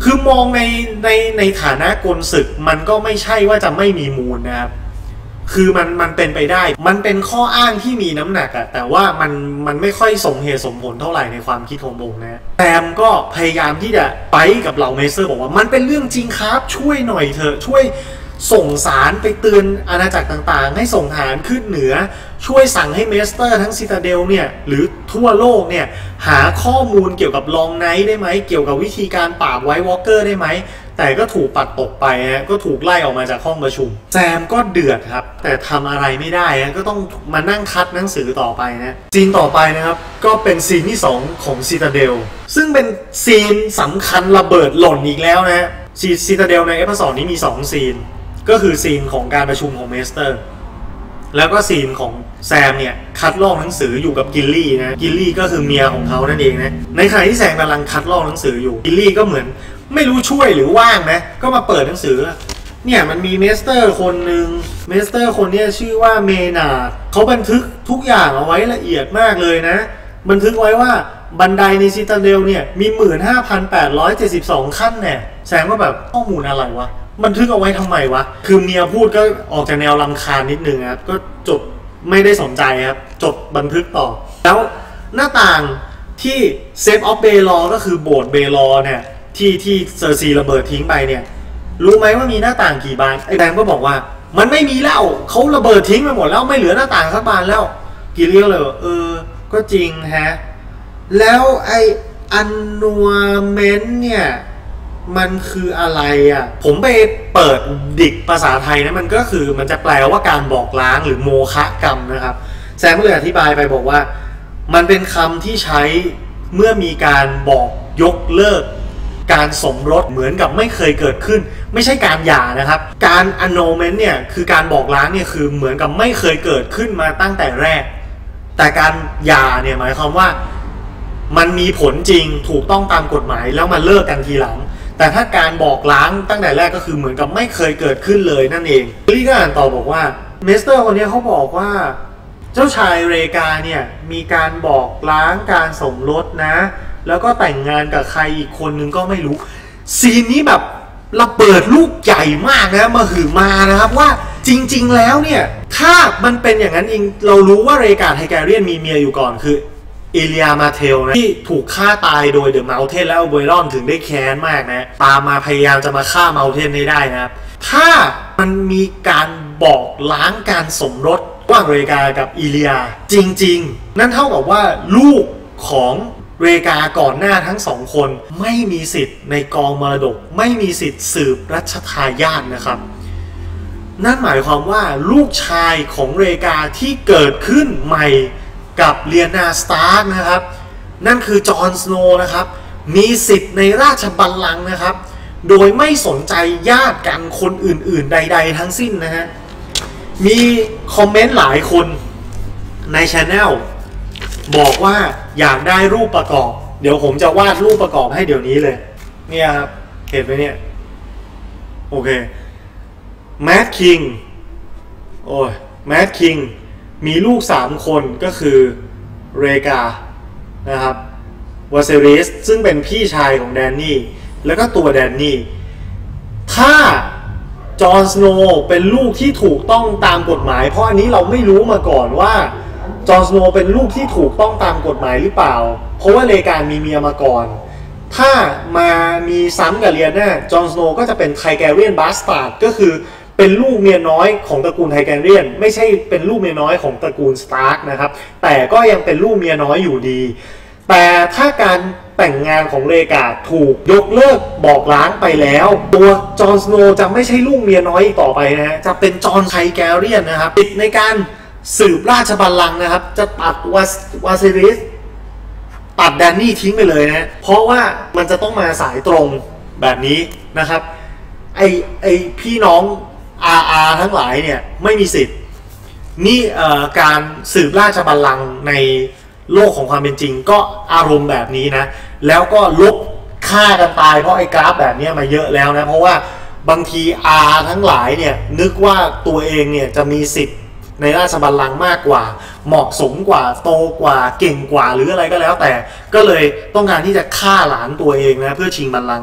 คือมองในในในฐานะกลศึกมันก็ไม่ใช่ว่าจะไม่มีมูลนะครับคือมันมันเป็นไปได้มันเป็นข้ออ้างที่มีน้ำหนักอะแต่ว่ามันมันไม่ค่อยสมเหตุสมผลเท่าไหร่ในความคิดของผมนะแซมก็พยายามที่จะไปกับเหล่าเมเซอร์บอกว่ามันเป็นเรื่องจริงครับช่วยหน่อยเถอะช่วยส่งสารไปเตือนอาณาจักรต่างๆให้ส่งทหารขึ้นเหนือช่วยสั่งให้เมสเตอร์ทั้งซิตาเดลเนี่ยหรือทั่วโลกเนี่ยหาข้อมูลเกี่ยวกับลองไนท์ได้ไหมเกี่ยวกับวิธีการปราบไวท์วอล์กเกอร์ได้ไหมแต่ก็ถูกปัดตกไปฮะก็ถูกไล่ออกมาจากห้องประชุมแซมก็เดือดครับแต่ทำอะไรไม่ได้ฮะก็ต้องมานั่งคัดหนังสือต่อไปนะซีนต่อไปนะครับก็เป็นซีนที่สองของซิตาเดลซึ่งเป็นซีนสำคัญระเบิดหล่นอีกแล้วนะซิตาเดลในเอพิโซดนี้มีสองซีนก็คือซีนของการประชุมของเมสเตอร์แล้วก็ซีนของแซมเนี่ยคัดลอกหนังสืออยู่กับกิลลี่นะกิลลี่ก็คือเมียของเขานั่นเองนะในขณะที่แซมกำลังคัดลอกหนังสืออยู่กิลลี่ก็เหมือนไม่รู้ช่วยหรือว่างนะก็มาเปิดหนังสือเนี่ยมันมีเมสเตอร์คนหนึ่งเมสเตอร์คนนี้ชื่อว่าเมนาร์ดเขาบันทึกทุกอย่างเอาไว้ละเอียดมากเลยนะบันทึกไว้ว่าบันไดในซิตาเดลเนี่ยมี หนึ่งหมื่นห้าพันแปดร้อยเจ็ดสิบสอง ขั้นเนี่ยแซมก็แบบข้อมูลอะไรวะบันทึกเอาไว้ทำไมวะคือเมียพูดก็ออกจากแนวรำคาญนิดนึงครับก็จบไม่ได้สนใจครับจบบันทึกต่อแล้วหน้าต่างที่เซฟออฟเบลอก็คือโบสถ์เบลอเนี่ยที่ที่เซอร์ซีระเบิดทิ้งไปเนี่ยรู้ไหมว่ามีหน้าต่างกี่บานไอ้แบงก็บอกว่ามันไม่มีแล้วเขาระเบิดทิ้งไปหมดแล้วไม่เหลือหน้าต่างสักบานแล้วกิเลียวเลยเออก็จริงฮะแล้วไอ้อันนัวเมนเนี่ยมันคืออะไรอ่ะผมไปเปิดดิกภาษาไทยนะมันก็คือมันจะแปลว่าการบอกล้างหรือโมฆะกรรมนะครับแซมก็เลยอธิบายไปบอกว่ามันเป็นคำที่ใช้เมื่อมีการบอกยกเลิกการสมรสเหมือนกับไม่เคยเกิดขึ้นไม่ใช่การหย่านะครับการ annulment เนี่ยคือการบอกล้างเนี่ยคือเหมือนกับไม่เคยเกิดขึ้นมาตั้งแต่แรกแต่การหย่าเนี่ยหมายความว่ามันมีผลจริงถูกต้องตามกฎหมายแล้วมาเลิกกันทีหลังแต่ถ้าการบอกล้างตั้งแต่แรกก็คือเหมือนกับไม่เคยเกิดขึ้นเลยนั่นเองลี่ก็อ่านต่อบอกว่าเมสเตอร์คนนี้เขาบอกว่าเจ้าชายเรกาเนี่ยมีการบอกล้างการสมรสนะแล้วก็แต่งงานกับใครอีกคนนึงก็ไม่รู้ซีนนี้แบบระเบิดลูกใหญ่มากนะมาหือมานะครับว่าจริงๆแล้วเนี่ยถ้ามันเป็นอย่างนั้นเองเรารู้ว่าเรกาไทแกเรียนมีเมียอยู่ก่อนคือเอเลียมาเทลนะที่ถูกฆ่าตายโดยเดอะเมลเทนแล้วเบรอนถึงได้แค้นมากนะตามมาพยายามจะมาฆ่าเมลเทนให้ได้นะครับถ้ามันมีการบอกล้างการสมรสระหว่างเรกากับเอเลียจริงๆนั่นเท่ากับว่าลูกของเรกาก่อนหน้าทั้งสองคนไม่มีสิทธิ์ในกองมรดกไม่มีสิทธิ์สืบรัชทายาทนะครับนั่นหมายความว่าลูกชายของเรกาที่เกิดขึ้นใหม่กับเลียนาสตาร์กนะครับนั่นคือจอห์นสโนว์นะครับมีสิทธิ์ในราชบัลลังก์นะครับโดยไม่สนใจญาติกันคนอื่นๆใดๆทั้งสิ้นนะฮะมีคอมเมนต์หลายคนใน channel บอกว่าอยากได้รูปประกอบเดี๋ยวผมจะวาดรูปประกอบให้เดี๋ยวนี้เลยเนี่ยครับเห็นไหมเนี่ยโอเคแมดคิงโอ้ยแมดคิงมีลูกสามคนก็คือเรกานะครับวาเซริสซึ่งเป็นพี่ชายของแดนนี่แล้วก็ตัวแดนนี่ถ้าจอห์นสโนว์เป็นลูกที่ถูกต้องตามกฎหมายเพราะอันนี้เราไม่รู้มาก่อนว่าจอห์นสโนว์เป็นลูกที่ถูกต้องตามกฎหมายหรือเปล่าเพราะว่าเรกามีเมียมาก่อนถ้ามามีซ้ำกับเลียนาจอห์นสโนว์ก็จะเป็นไทแกเรียนบาสตาร์ดก็คือเป็นลูกเมียน้อยของตระกูลไทแกเรียนไม่ใช่เป็นลูกเมียน้อยของตระกูลสตาร์กนะครับแต่ก็ยังเป็นลูกเมียน้อยอยู่ดีแต่ถ้าการแต่งงานของเรกาถูกยกเลิกบอกล้างไปแล้วตัวจอห์นสโนว์จะไม่ใช่ลูกเมียน้อยอีกต่อไปนะฮะจะเป็นจอห์นไทแกเรียนนะครับติดในการสืบราชบัลลังก์นะครับจะตัดวาวาเซริสตัดแดนนี่ทิ้งไปเลยนะเพราะว่ามันจะต้องมาสายตรงแบบนี้นะครับไอไอพี่น้องอาอาทั้งหลายเนี่ยไม่มีสิทธิ์นี่การสืบราชบัลลังก์ในโลกของความเป็นจริงก็อารมณ์แบบนี้นะแล้วก็ลบฆ่ากันตายเพราะไอ้กราฟแบบนี้มาเยอะแล้วนะเพราะว่าบางทีอาทั้งหลายเนี่ยนึกว่าตัวเองเนี่ยจะมีสิทธิ์ในราชบัลลังก์มากกว่าเหมาะสมกว่าโตกว่าเก่งกว่าหรืออะไรก็แล้วแต่ก็เลยต้องการที่จะฆ่าหลานตัวเองนะเพื่อชิงบัลลังก์นะ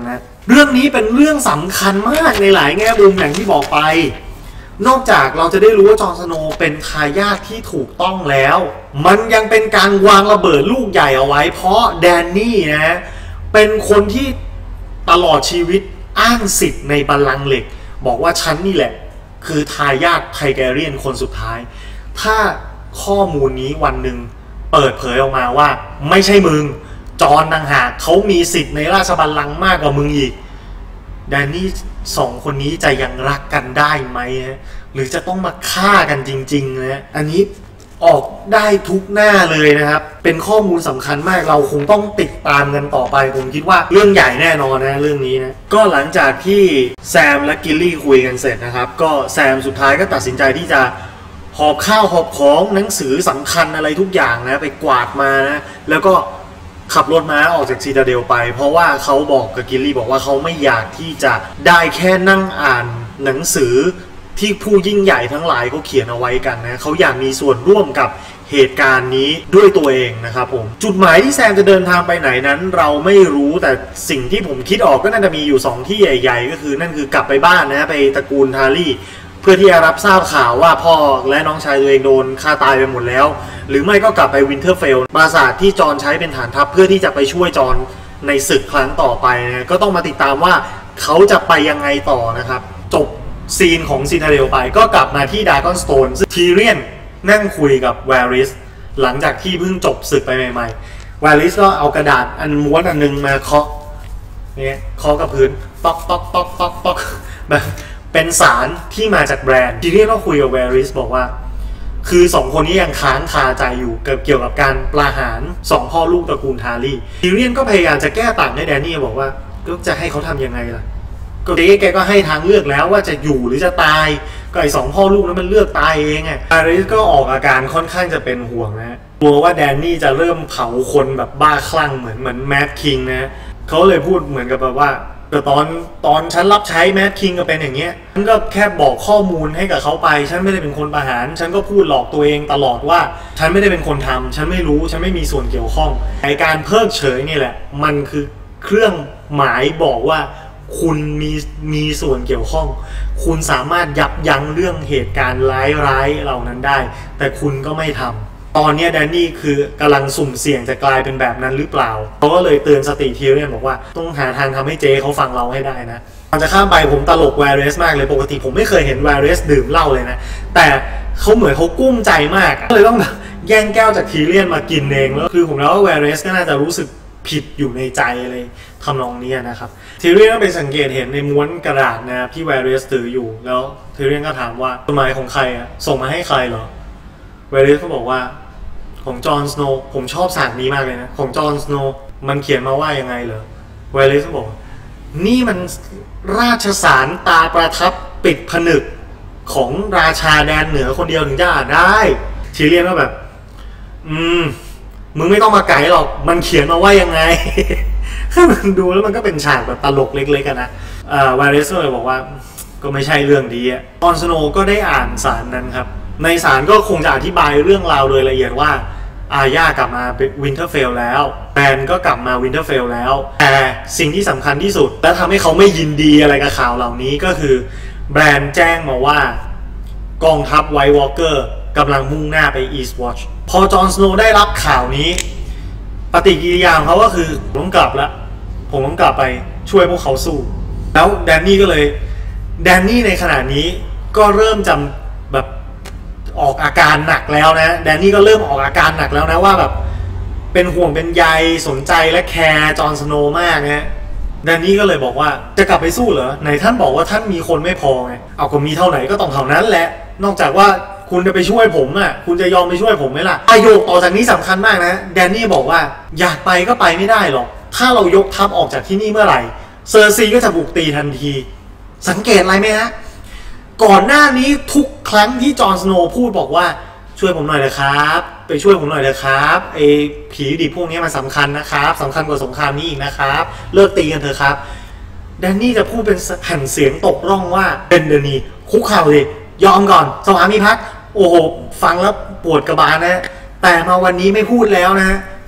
เรื่องนี้เป็นเรื่องสำคัญมากในหลายแง่มุมอย่างที่บอกไปนอกจากเราจะได้รู้ว่าจอห์นสโนว์เป็นทายาทที่ถูกต้องแล้วมันยังเป็นการวางระเบิดลูกใหญ่เอาไว้เพราะแดนนี่นะเป็นคนที่ตลอดชีวิตอ้างสิทธิ์ในบัลลังก์เหล็กบอกว่าฉันนี่แหละคือทายาทไทแกเรียนคนสุดท้ายถ้าข้อมูลนี้วันหนึ่งเปิดเผยออกมาว่าไม่ใช่มึงจอห์นต่างหากเขามีสิทธิ์ในราชบัลลังก์มากกว่ามึงอีกแดนนี่สองคนนี้จะยังรักกันได้ไหมฮะหรือจะต้องมาฆ่ากันจริงๆนะอันนี้ออกได้ทุกหน้าเลยนะครับเป็นข้อมูลสำคัญมากเราคงต้องติดตามกันต่อไปผมคิดว่าเรื่องใหญ่แน่นอนนะเรื่องนี้นะก็หลังจากที่แซมและกิลลี่คุยกันเสร็จนะครับก็แซมสุดท้ายก็ตัดสินใจที่จะหอบข้าวหอบของหนังสือสำคัญอะไรทุกอย่างนะไปกวาดมานะแล้วก็ขับรถม้าออกจากซีตาเดลไปเพราะว่าเขาบอกกับกิลลี่บอกว่าเขาไม่อยากที่จะได้แค่นั่งอ่านหนังสือที่ผู้ยิ่งใหญ่ทั้งหลายเขาเขียนเอาไว้กันนะเขาอยากมีส่วนร่วมกับเหตุการณ์นี้ด้วยตัวเองนะครับผมจุดหมายที่แซมจะเดินทางไปไหนนั้นเราไม่รู้แต่สิ่งที่ผมคิดออกก็น่าจะมีอยู่สองที่ใหญ่ๆก็คือนั่นคือกลับไปบ้านนะไปตระกูลทารี่เพื่อที่จะรับทราบข่าวว่าพ่อและน้องชายตัวเองโดนฆ่าตายไปหมดแล้วหรือไม่ก็กลับไปวินเทอร์เฟลปราสาทที่จอห์นใช้เป็นฐานทัพเพื่อที่จะไปช่วยจอห์นในศึกครั้งต่อไปนะก็ต้องมาติดตามว่าเขาจะไปยังไงต่อนะครับจบซีนของซีนาเดลไปก็กลับมาที่ดากอนสโตนทีเรียนนั่งคุยกับแวริสหลังจากที่เพิ่งจบศึกไปใหม่ๆแวริสก็เอากระดาษอันม้วนอันนึงมาเคาะเนี่ยเคาะกับพื้นต๊อกต๊อกต๊อกต๊อกต๊อกแบบเป็นสารที่มาจากแบรนด์ทีเรียนก็คุยกับแวริสบอกว่าคือสองคนนี้ยังค้างคาใจอยู่เกี่ยวกับการประหารสองพ่อลูกตระกูลทารี่ทีเรียนก็พยายามจะแก้ต่างให้แดนนี่บอกว่าก็จะให้เขาทำยังไงล่ะก็เด็กแกก็ให้ทางเลือกแล้วว่าจะอยู่หรือจะตายก็ไอ้สองพ่อลูกนั้นมันเลือกตายเองไงแวริสก็ออกอาการค่อนข้างจะเป็นห่วงนะกลัวว่าแดนนี่จะเริ่มเผาคนแบบบ้าคลั่งเหมือนเหมือนแมดคิงนะเขาเลยพูดเหมือนกับแบบว่าแต่ตอนตอนฉันรับใช้แมดคิงก็เป็นอย่างเงี้ยฉันก็แค่บอกข้อมูลให้กับเขาไปฉันไม่ได้เป็นคนประหารฉันก็พูดหลอกตัวเองตลอดว่าฉันไม่ได้เป็นคนทำฉันไม่รู้ฉันไม่มีส่วนเกี่ยวข้องไอ้การเพิกเฉยนี่แหละมันคือเครื่องหมายบอกว่าคุณมีมีส่วนเกี่ยวข้องคุณสามารถยับยั้งเรื่องเหตุการณ์ร้ายๆเหล่านั้นได้แต่คุณก็ไม่ทำตอนนี้แดนนี่คือกำลังสุ่มเสี่ยงจะกลายเป็นแบบนั้นหรือเปล่าเขาก็เลยเตือนสติทีเรียนบอกว่าต้องหาทางทำให้เจ๊เขาฟังเราให้ได้นะตอนจะข้ามไปผมตลกแวริสมากเลยปกติผมไม่เคยเห็นแวริสดื่มเหล้าเลยนะแต่เขาเหมือนเขากุ้มใจมากก็เลยต้องแบบแย่งแก้วจากทีเรียนมากินเองแล้วคือผมแล้วว่าแวริสก็น่าจะรู้สึกผิดอยู่ในใจเลยทำนองนี้นะครับทีเรียนก็ไปสังเกตเห็นในม้วนกระดาษนะที่แวริสถืออยู่แล้วทีเรียนก็ถามว่าจดหมายของใครอะส่งมาให้ใครเหรอแวริสก็บอกว่าของจอห์นสโนว์ผมชอบฉากนี้มากเลยนะของจอห์นสโนว์มันเขียนมาว่ายังไงเหรอแวริสก็บอกนี่มันราชสารตาประทับปิดผนึกของราชาแดนเหนือคนเดียวถึงจะอ่านได้ทีเรียนก็แบบอืมมึงไม่ต้องมาไกลหรอกมันเขียนมาว่ายังไง ดูแล้วมันก็เป็นฉากแบบตลกเล็กๆกันนะวาริสก็เลยบอกว่าก็ไม่ใช่เรื่องดีอะจอห์นสโนว์ก็ได้อ่านสารนั้นครับในสารก็คงจะอธิบายเรื่องราวโดยละเอียดว่าอาญากลับมาวินเทอร์เฟลแล้วแบรนก็กลับมาวินเทอร์เฟลแล้วแต่สิ่งที่สำคัญที่สุดและทำให้เขาไม่ยินดีอะไรกับข่าวเหล่านี้ก็คือแบรนด์แจ้งมาว่ากองทัพไวท์วอล์กเกอร์กำลังมุ่งหน้าไปอีสต์วอชพอจอห์นสโนว์ได้รับข่าวนี้ปฏิกิริยาของเขาก็คือผมต้องกลับแล้วผมต้องกลับไปช่วยพวกเขาสู้แล้วแดนนี่ก็เลยแดนนี่ในขณะนี้ก็เริ่มจำแบบออกอาการหนักแล้วนะแดนนี่ก็เริ่มออกอาการหนักแล้วนะว่าแบบเป็นห่วงเป็นใยสนใจและแคร์จอห์นสโนว์มากนะแดนนี่ก็เลยบอกว่าจะกลับไปสู้เหรอไหนท่านบอกว่าท่านมีคนไม่พอไงเอาก็มีเท่าไหร่ก็ต้องเท่านั้นแหละนอกจากว่าคุณจะไปช่วยผมอ่ะคุณจะยอมไปช่วยผมไหมล่ะประโยคต่อจากนี้สำคัญมากนะแดนนี่บอกว่าอยากไปก็ไปไม่ได้หรอกถ้าเรายกทัพออกจากที่นี่เมื่อไหร่เซอร์ซีก็จะบุกตีทันทีสังเกตอะไรไหมฮะก่อนหน้านี้ทุกครั้งที่จอห์นสโนว์พูดบอกว่าช่วยผมหน่อยเลยครับไปช่วยผมหน่อยเลยครับไอ้ผีดิบพวกนี้มันสำคัญนะครับสำคัญกว่าสงครามนี้อีกนะครับเลิกตีกันเถอะครับแดนนี่จะพูดเป็นแผ่นเสียงตกร่องว่าเป็นเดนีคุกเข่าเลยยอมก่อนสวามิภักดิ์โอ้โหฟังแล้วปวดกระบาลนะแต่มาวันนี้ไม่พูดแล้วนะ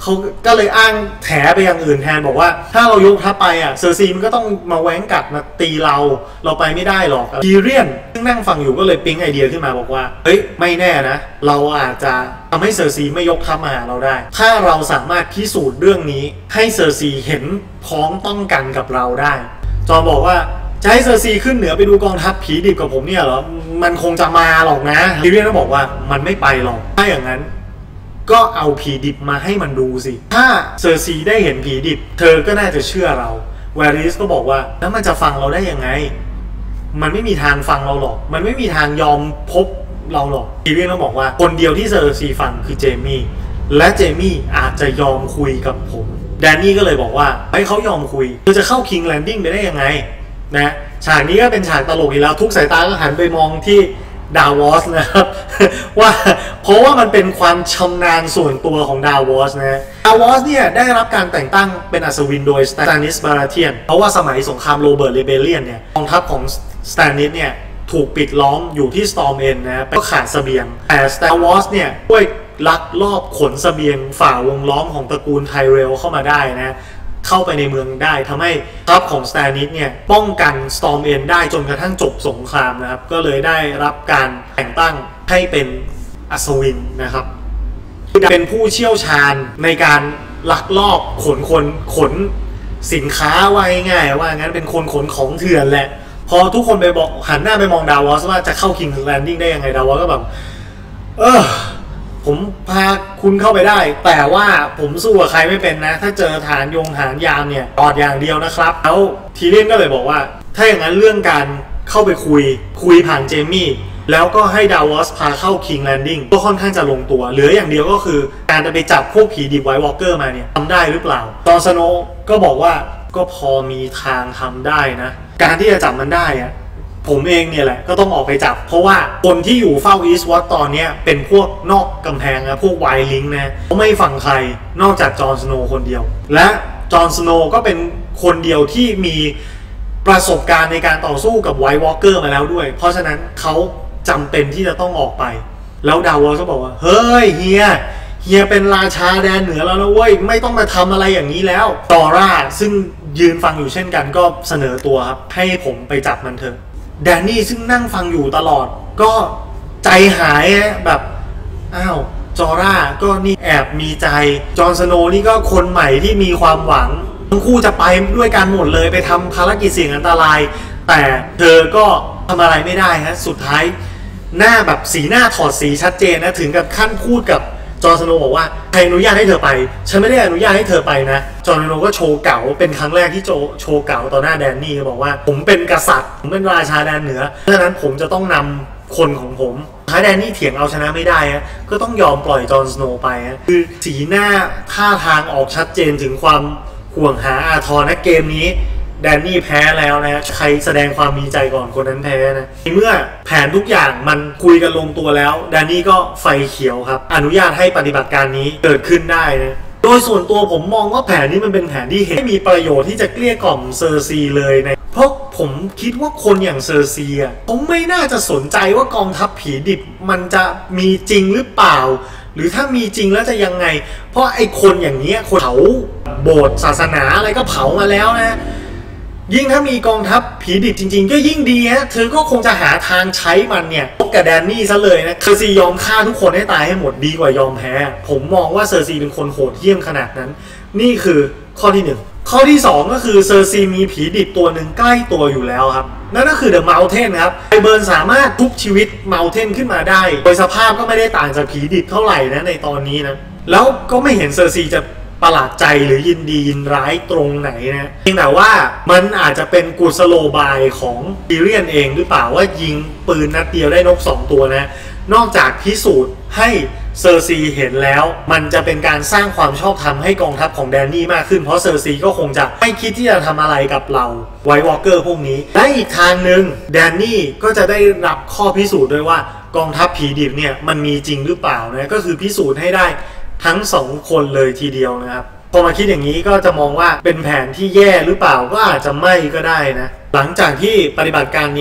เขาก็เลยอ้างแถไปอย่างอื่นแทนบอกว่าถ้าเรายกทัพไปอ่ะเซอร์ซีมันก็ต้องมาแหวงกัดมาตีเราเราไปไม่ได้หรอกทีเรียนซึ่งนั่งฟังอยู่ก็เลยปิ๊งไอเดียขึ้นมาบอกว่าเฮ้ยไม่แน่นะเราอาจจะทำให้เซอร์ซีไม่ยกทัพมาหาเราได้ถ้าเราสามารถพิสูจน์เรื่องนี้ให้เซอร์ซีเห็นพ้องต้องกันกับเราได้จอห์นบอกว่าจะให้เซอร์ซีขึ้นเหนือไปดูกองทัพผีดิบกับผมเนี่ยเหรอมันคงจะมาหรอกนะทีเรียนก็บอกว่ามันไม่ไปหรอกถ้าอย่างนั้นก็เอาผีดิบมาให้มันดูสิถ้าเซอร์ซีได้เห็นผีดิบเธอก็น่าจะเชื่อเราแวริสก็บอกว่าแล้วมันจะฟังเราได้ยังไงมันไม่มีทางฟังเราหรอกมันไม่มีทางยอมพบเราหรอกทีเรียนก็บอกว่าคนเดียวที่เซอร์ซีฟังคือเจมี่และเจมี่อาจจะยอมคุยกับผมแดนนี่ก็เลยบอกว่าให้เขายอมคุยเธอจะเข้าคิงแลนดิ้งไปได้ยังไงนะฉากนี้ก็เป็นฉากตลกอีกแล้วทุกสายตาก็หันไปมองที่ดาวอสนะครับ ว่าเพราะว่ามันเป็นความชำนาญส่วนตัวของดาวอสนะดาวอสเนี่ยได้รับการแต่งตั้งเป็นอัศวินโดยสแตนนิสบาราเทียนเพราะว่าสมัยสงครามโรเบิร์ตเรเบเลียนเนี่ยกองทัพของสแตนนิสเนี่ยถูกปิดล้อมอยู่ที่สตอร์มเอ็นนะก็ขาดเสบียงแต่ดาวอสเนี่ยด้วยลักลอบขนเสบียงฝ่าวงล้อมของตระกูลไทเรลเข้ามาได้นะเข้าไปในเมืองได้ทำให้ทัพของสแตนนิสเนี่ยป้องกันสตอร์มเอ็นได้จนกระทั่งจบสงครามนะครับก็เลยได้รับการแต่งตั้งให้เป็นอัศวินนะครับเป็นผู้เชี่ยวชาญในการลักลอบขนคนขนสินค้าว่าง่ายๆว่างั้นเป็นคนขนของเถื่อนแหละพอทุกคนไปบอกหันหน้าไปมองดาวอสว่าจะเข้าคิงส์แลนดิ้งได้ยังไงดาวอสก็แบบเออผมพาคุณเข้าไปได้แต่ว่าผมสู้กับใครไม่เป็นนะถ้าเจอฐานยงฐานยามเนี่ยตอดอย่างเดียวนะครับแล้วทีเรียนก็เลยบอกว่าถ้าอย่างนั้นเรื่องการเข้าไปคุยคุยผ่านเจมี่แล้วก็ให้ดาวอสพาเข้าคิงแลนดิ้งก็ค่อนข้างจะลงตัวเหลืออย่างเดียวก็คือการจะไปจับพวกผีดิบไวท์วอล์กเกอร์มาเนี่ยทำได้หรือเปล่าจอห์น สโนว์ก็บอกว่าก็พอมีทางทำได้นะการที่จะจับมันได้อะผมเองเนี่ยแหละก็ต้องออกไปจับเพราะว่าคนที่อยู่เฝ้าอีสต์วอตตอนนี้เป็นพวกนอกกำแพงนะพวกไวลิงนะเขาไม่ฟังใครนอกจากจอห์น สโนว์คนเดียวและจอห์น สโนว์ก็เป็นคนเดียวที่มีประสบการณ์ในการต่อสู้กับไวท์วอล์กเกอร์มาแล้วด้วยเพราะฉะนั้นเขาจำเป็นที่จะต้องออกไปแล้วดาวอสก็บอกว่าเฮ้ยเฮียเฮียเป็นราชาแดนเหนือแล้วนะเว้ยไม่ต้องมาทำอะไรอย่างนี้แล้วตอร่าซึ่งยืนฟังอยู่เช่นกันก็เสนอตัวครับให้ผมไปจับมันเถอะแดนนี่ซึ่งนั่งฟังอยู่ตลอดก็ใจหายแบบอ้าวจอร่าก็นี่แอบมีใจจอห์น สโนว์นี่ก็คนใหม่ที่มีความหวังทั้งคู่จะไปด้วยกันหมดเลยไปทำภารกิจเสี่ยงอันตรายแต่เธอก็ทำอะไรไม่ได้ฮะสุดท้ายหน้าแบบสีหน้าถอดสีชัดเจนนะถึงกับขั้นพูดกับจอห์น สโนว์บอกว่าใครอนุญาตให้เธอไปฉันไม่ได้อนุญาตให้เธอไปนะจอห์น สโนว์ก็โชว์เก๋าเป็นครั้งแรกที่โชว์เก๋าต่อหน้าแดนนี่บอกว่าผมเป็นกษัตริย์ผมเป็นราชาแดนเหนือเพราะฉะนั้นผมจะต้องนำคนของผมท้ายแดนนี่เถียงเอาชนะไม่ได้ฮะก็ต้องยอมปล่อยจอห์น สโนว์ไปฮะคือสีหน้าท่าทางออกชัดเจนถึงความห่วงหาอาทรนะเกมนี้แดนนี่แพ้แล้วนะใครแสดงความมีใจก่อนคนนั้นแพ้นะเมื่อแผนทุกอย่างมันคุยกันลงตัวแล้วแดนนี่ก็ไฟเขียวครับอนุญาตให้ปฏิบัติการนี้เกิดขึ้นได้นะโดยส่วนตัวผมมองว่าแผนนี้มันเป็นแผนที่เห็นไม่มีประโยชน์ที่จะเกลี้ยกล่อมเซอร์ซีเลยนะเพราะผมคิดว่าคนอย่างเซอร์ซีอ่ะผมไม่น่าจะสนใจว่ากองทัพผีดิบมันจะมีจริงหรือเปล่าหรือถ้ามีจริงแล้วจะยังไงเพราะไอ้คนอย่างนี้คนเผาโบสถ์ศาสนาอะไรก็เผามาแล้วนะยิ่งถ้ามีกองทัพผีดิบจริงๆก็ยิ่งดีฮะเธอก็คงจะหาทางใช้มันเนี่ยพบกับแดนนี่ซะเลยนะเซอร์ซียอมฆ่าทุกคนให้ตายให้หมดดีกว่ายอมแพ้ผมมองว่าเซอร์ซีเป็นคนโหดเหี้ยมขนาดนั้นนี่คือข้อที่หนึ่งข้อที่สองก็คือเซอร์ซีมีผีดิบตัวหนึ่งใกล้ตัวอยู่แล้วครับนั่นก็คือเดอะเมลเทนครับไอเบิร์นสามารถทุบชีวิตเมลเทนขึ้นมาได้โดยสภาพก็ไม่ได้ต่างจากผีดิบเท่าไหร่นะในตอนนี้นะแล้วก็ไม่เห็นเซอร์ซีจะประหลาดใจหรือยินดียินร้ายตรงไหนนะเพียงแต่ว่ามันอาจจะเป็นกุศโลบายของทีเรียนเองหรือเปล่าว่ายิงปืนนัดเดียวได้นกสองตัวนะนอกจากพิสูจน์ให้เซอร์ซีเห็นแล้วมันจะเป็นการสร้างความชอบธรรมให้กองทัพของแดนนี่มากขึ้นเพราะเซอร์ซีก็คงจะไม่คิดที่จะทำอะไรกับเราไวท์วอล์กเกอร์พวกนี้และอีกทางหนึ่งแดนนี่ก็จะได้รับข้อพิสูจน์ด้วยว่ากองทัพผีดิบเนี่ยมันมีจริงหรือเปล่านะก็คือพิสูจน์ให้ได้ทั้งสองคนเลยทีเดียวนะครับพอมาคิดอย่างนี้ก็จะมองว่าเป็นแผนที่แย่หรือเปล่าก็อาจจะไม่ก็ได้นะหลังจากที่ปฏิบัติการนี้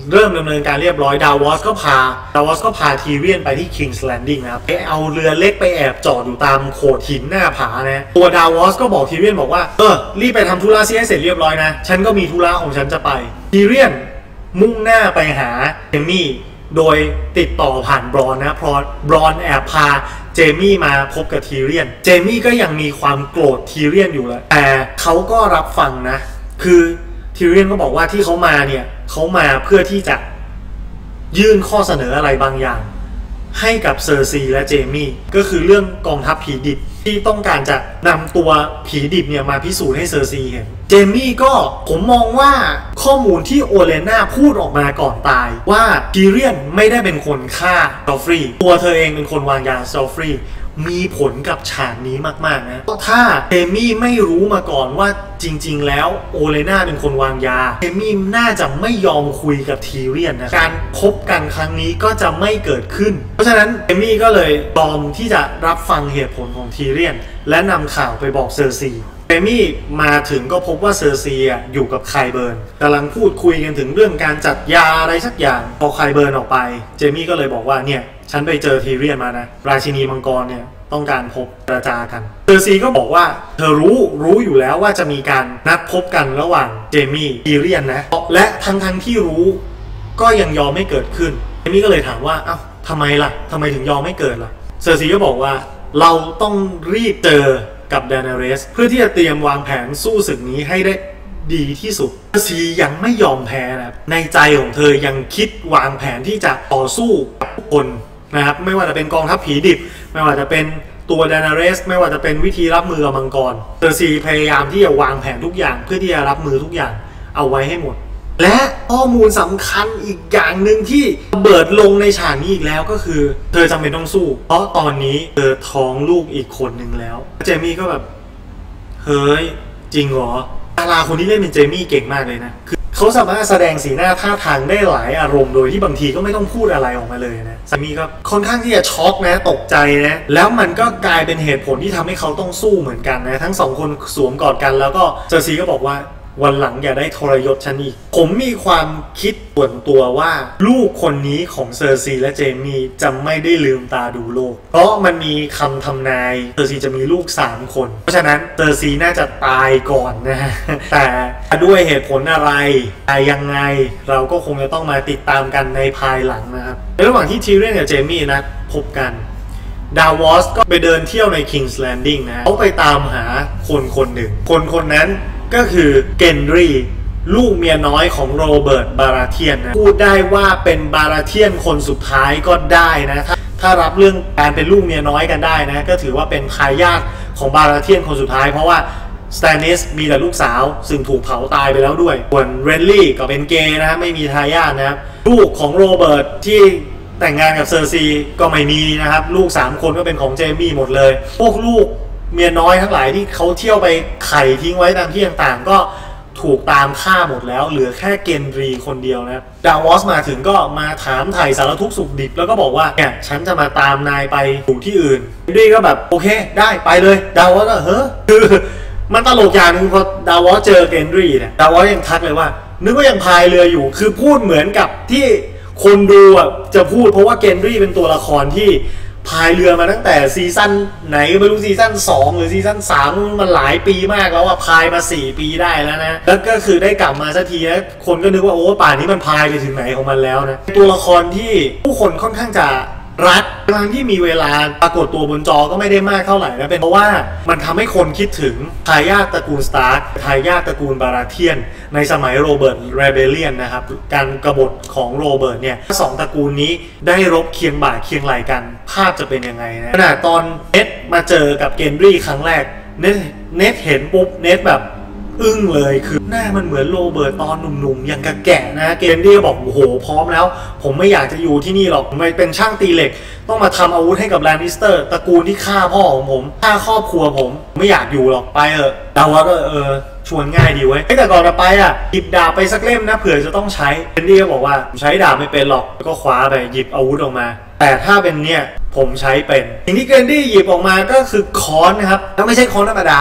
เริ่มดำเนินการเรียบร้อยดาวอสก็พาดาวอสก็พาทีเรียนไปที่ King's Landing นะครับไปเอาเรือเล็กไปแอบจอดอยู่ตามโขดหินหน้าผานะตัวดาวอสก็บอกทีเรียนบอกว่าเออรีบไปทำธุระให้เสร็จเรียบร้อยนะฉันก็มีธุระของฉันจะไปทีเรียนมุ่งหน้าไปหาเจมี่โดยติดต่อผ่านบรอนนะเพราะบรอนแอบพาเจมี่มาพบกับทีเรียนเจมี่ก็ยังมีความโกรธทีเรียนอยู่เลยแต่เขาก็รับฟังนะคือทีเรียนก็บอกว่าที่เขามาเนี่ยเขามาเพื่อที่จะยื่นข้อเสนออะไรบางอย่างให้กับเซอร์ซีและเจมี่ก็คือเรื่องกองทัพผีดิบที่ต้องการจะนำตัวผีดิบเนี่ยมาพิสูจน์ให้เซอร์ซีเห็นเจมี่ก็ผมมองว่าข้อมูลที่โอเลน่าพูดออกมาก่อนตายว่าทีเรียนไม่ได้เป็นคนฆ่าจอฟฟรีตัวเธอเองเป็นคนวางยาจอฟฟรีมีผลกับฉากนี้มากๆนะถ้าเจมี่ไม่รู้มาก่อนว่าจริงๆแล้วโอเลน่าเป็นคนวางยาเจมี่น่าจะไม่ยอมคุยกับทีเรียนนะการพบกันครั้งนี้ก็จะไม่เกิดขึ้นเพราะฉะนั้นเจมี่ก็เลยยอมที่จะรับฟังเหตุผลของทีเรียนและนำข่าวไปบอกเซอร์ซีเจมี่มาถึงก็พบว่าเซอร์ซีอยู่กับไคลเบิร์นกำลังพูดคุยกันถึงเรื่องการจัดยาอะไรสักอย่างพอไคลเบิร์นออกไปเจมี่ก็เลยบอกว่าเนี่ยฉันไปเจอทีเรียนมานะราชินีมังกรเนี่ยต้องการพบเจรจากันเซอร์ซีก็บอกว่าเธอรู้รู้อยู่แล้วว่าจะมีการนัดพบกันระหว่างเจมี่ทีเรียนนะและทั้งทั้งที่รู้ก็ยังยอมไม่เกิดขึ้นเจมี่ก็เลยถามว่าเอ้าทำไมล่ะทำไมถึงยอมไม่เกิดล่ะเซอร์ซีก็บอกว่าเราต้องรีบเจอกับดานาเรสเพื่อที่จะเตรียมวางแผนสู้ศึกนี้ให้ได้ดีที่สุดเซอร์ซียังไม่ยอมแพ้นะในใจของเธอยังคิดวางแผนที่จะต่อสู้กับคนนะครับไม่ว่าจะเป็นกองทัพผีดิบไม่ว่าจะเป็นตัวดานาเรสไม่ว่าจะเป็นวิธีรับมือกับมังกรเซอร์ซีพยายามที่จะวางแผนทุกอย่างเพื่อที่จะรับมือทุกอย่างเอาไว้ให้หมดและข้อมูลสำคัญอีกอย่างหนึ่งที่เบิดลงในฉากนี้อีกแล้วก็คือเธอจำเป็นต้องสู้เพราะตอนนี้เธอท้องลูกอีกคนหนึ่งแล้วเจมี่ก็แบบเฮ้ยจริงเหรอดาราคนที่เล่นเป็นเจมี่เก่งมากเลยนะคือเขาสามารถแสดงสีหน้าท่าทางได้หลายอารมณ์โดยที่บางทีก็ไม่ต้องพูดอะไรออกมาเลยนะสามีก็ค่อนข้างที่จะช็อกนะตกใจนะแล้วมันก็กลายเป็นเหตุผลที่ทำให้เขาต้องสู้เหมือนกันนะทั้งสองคนสวมกอดกันแล้วก็เซอร์ซีก็บอกว่าวันหลังอย่าได้ทรยศฉันอีกผมมีความคิดส่วนตัวว่าลูกคนนี้ของเซอร์ซีและเจมี่จะไม่ได้ลืมตาดูโลกเพราะมันมีคำทำนายเซอร์ซีจะมีลูกสามคนเพราะฉะนั้นเซอร์ซีน่าจะตายก่อนนะแต่ด้วยเหตุผลอะไรตายยังไงเราก็คงจะต้องมาติดตามกันในภายหลังนะครับในระหว่างที่ทีเรียนกับเจมี่นะพบกันดาวอสก็ไปเดินเที่ยวใน King's Landing นะเขาไปตามหาคนคนหนึ่งคนคนนั้นก็คือเกนรีลูกเมียน้อยของโรเบิร์ตบาราเทียนนะพูดได้ว่าเป็นบาราเทียนคนสุดท้ายก็ได้นะถ้าถ้ารับเรื่องการเป็นลูกเมียน้อยกันได้นะก็ถือว่าเป็นทายาทของบาราเทียนคนสุดท้ายเพราะว่าสแตนนิสมีแต่ลูกสาวซึ่งถูกเผาตายไปแล้วด้วยส่วนเรนลี่ก็เป็นเกย์นะไม่มีทายาทนะครับลูกของโรเบิร์ตที่แต่งงานกับเซอร์ซีก็ไม่มีนะครับลูกสามคนก็เป็นของเจมี่หมดเลยพวกลูกเมียน้อยทั้งหลายที่เขาเที่ยวไปไข่ทิ้งไว้ตามที่ต่างๆก็ถูกตามฆ่าหมดแล้วเหลือแค่เกนรีคนเดียวนะดาวอสมาถึงก็มาถามไถ่สารทุกข์สุขดิบแล้วก็บอกว่าเนี่ยฉันจะมาตามนายไปอยู่ที่อื่นเกนรีก็แบบโอเคได้ไปเลยดาวอสก็เฮ้อคือมันตลกอย่างนึงพอดาวอสเจอเกนรีเนี่ยดาวอสยังทักเลยว่านึกว่ายังพายเรืออยู่คือพูดเหมือนกับที่คนดูจะพูดเพราะว่าเกนรีเป็นตัวละครที่พายเรือมาตั้งแต่ซีซั่นไหนก็ไม่รู้ซีซั่นสองหรือซีซั่นสามมันหลายปีมากแล้วอะพายมาสี่ปีได้แล้วนะแล้วก็คือได้กลับมาสักทีนะคนก็นึกว่าโอ้ป่านนี้มันพายไปถึงไหนของมันแล้วนะตัวละครที่ผู้คนค่อนข้างจะรักบางที่มีเวลาปรากฏตัวบนจอก็ไม่ได้มากเท่าไหร่นะเป็นเพราะว่ามันทำให้คนคิดถึงทายาทตระกูลสตาร์คทายาทตระกูลบาราเทียนในสมัยโรเบิร์ตเรเบเลียนนะครับการกบฏของโรเบิร์ตเนี่ยสองตระกูลนี้ได้รบเคียงบ่าเคียงไหล่กันภาพจะเป็นยังไงนะขณะตอนเน็ตมาเจอกับเกนรีครั้งแรกเน็ตเน็ตเห็นปุ๊บเน็ตแบบอึ้งเลยคือหน้ามันเหมือนโรเบิร์ตตอนหนุ่มๆอย่างกะแก่นะเกนดี้บอกโอ้โหพร้อมแล้วผมไม่อยากจะอยู่ที่นี่หรอกผมเป็นช่างตีเหล็กต้องมาทำอาวุธให้กับแลนนิสเตอร์ตระกูลที่ฆ่าพ่อของผมฆ่าครอบครัวผมไม่อยากอยู่หรอกไปเออดาวก็เออชวนง่ายดีเว้ยแต่ก่อนจะไปอ่ะหยิบดาบไปสักเล่มนะเผื่อจะต้องใช้เกนดี้ก็บอกว่าใช้ดาบไม่เป็นหรอกแล้วก็คว้าไปหยิบอาวุธออกมาแต่ถ้าเป็นเนี่ยผมใช้เป็นสิ่งที่เกนดี้หยิบออกมาก็คือค้อนนะครับแล้วไม่ใช่ค้อนธรรมดา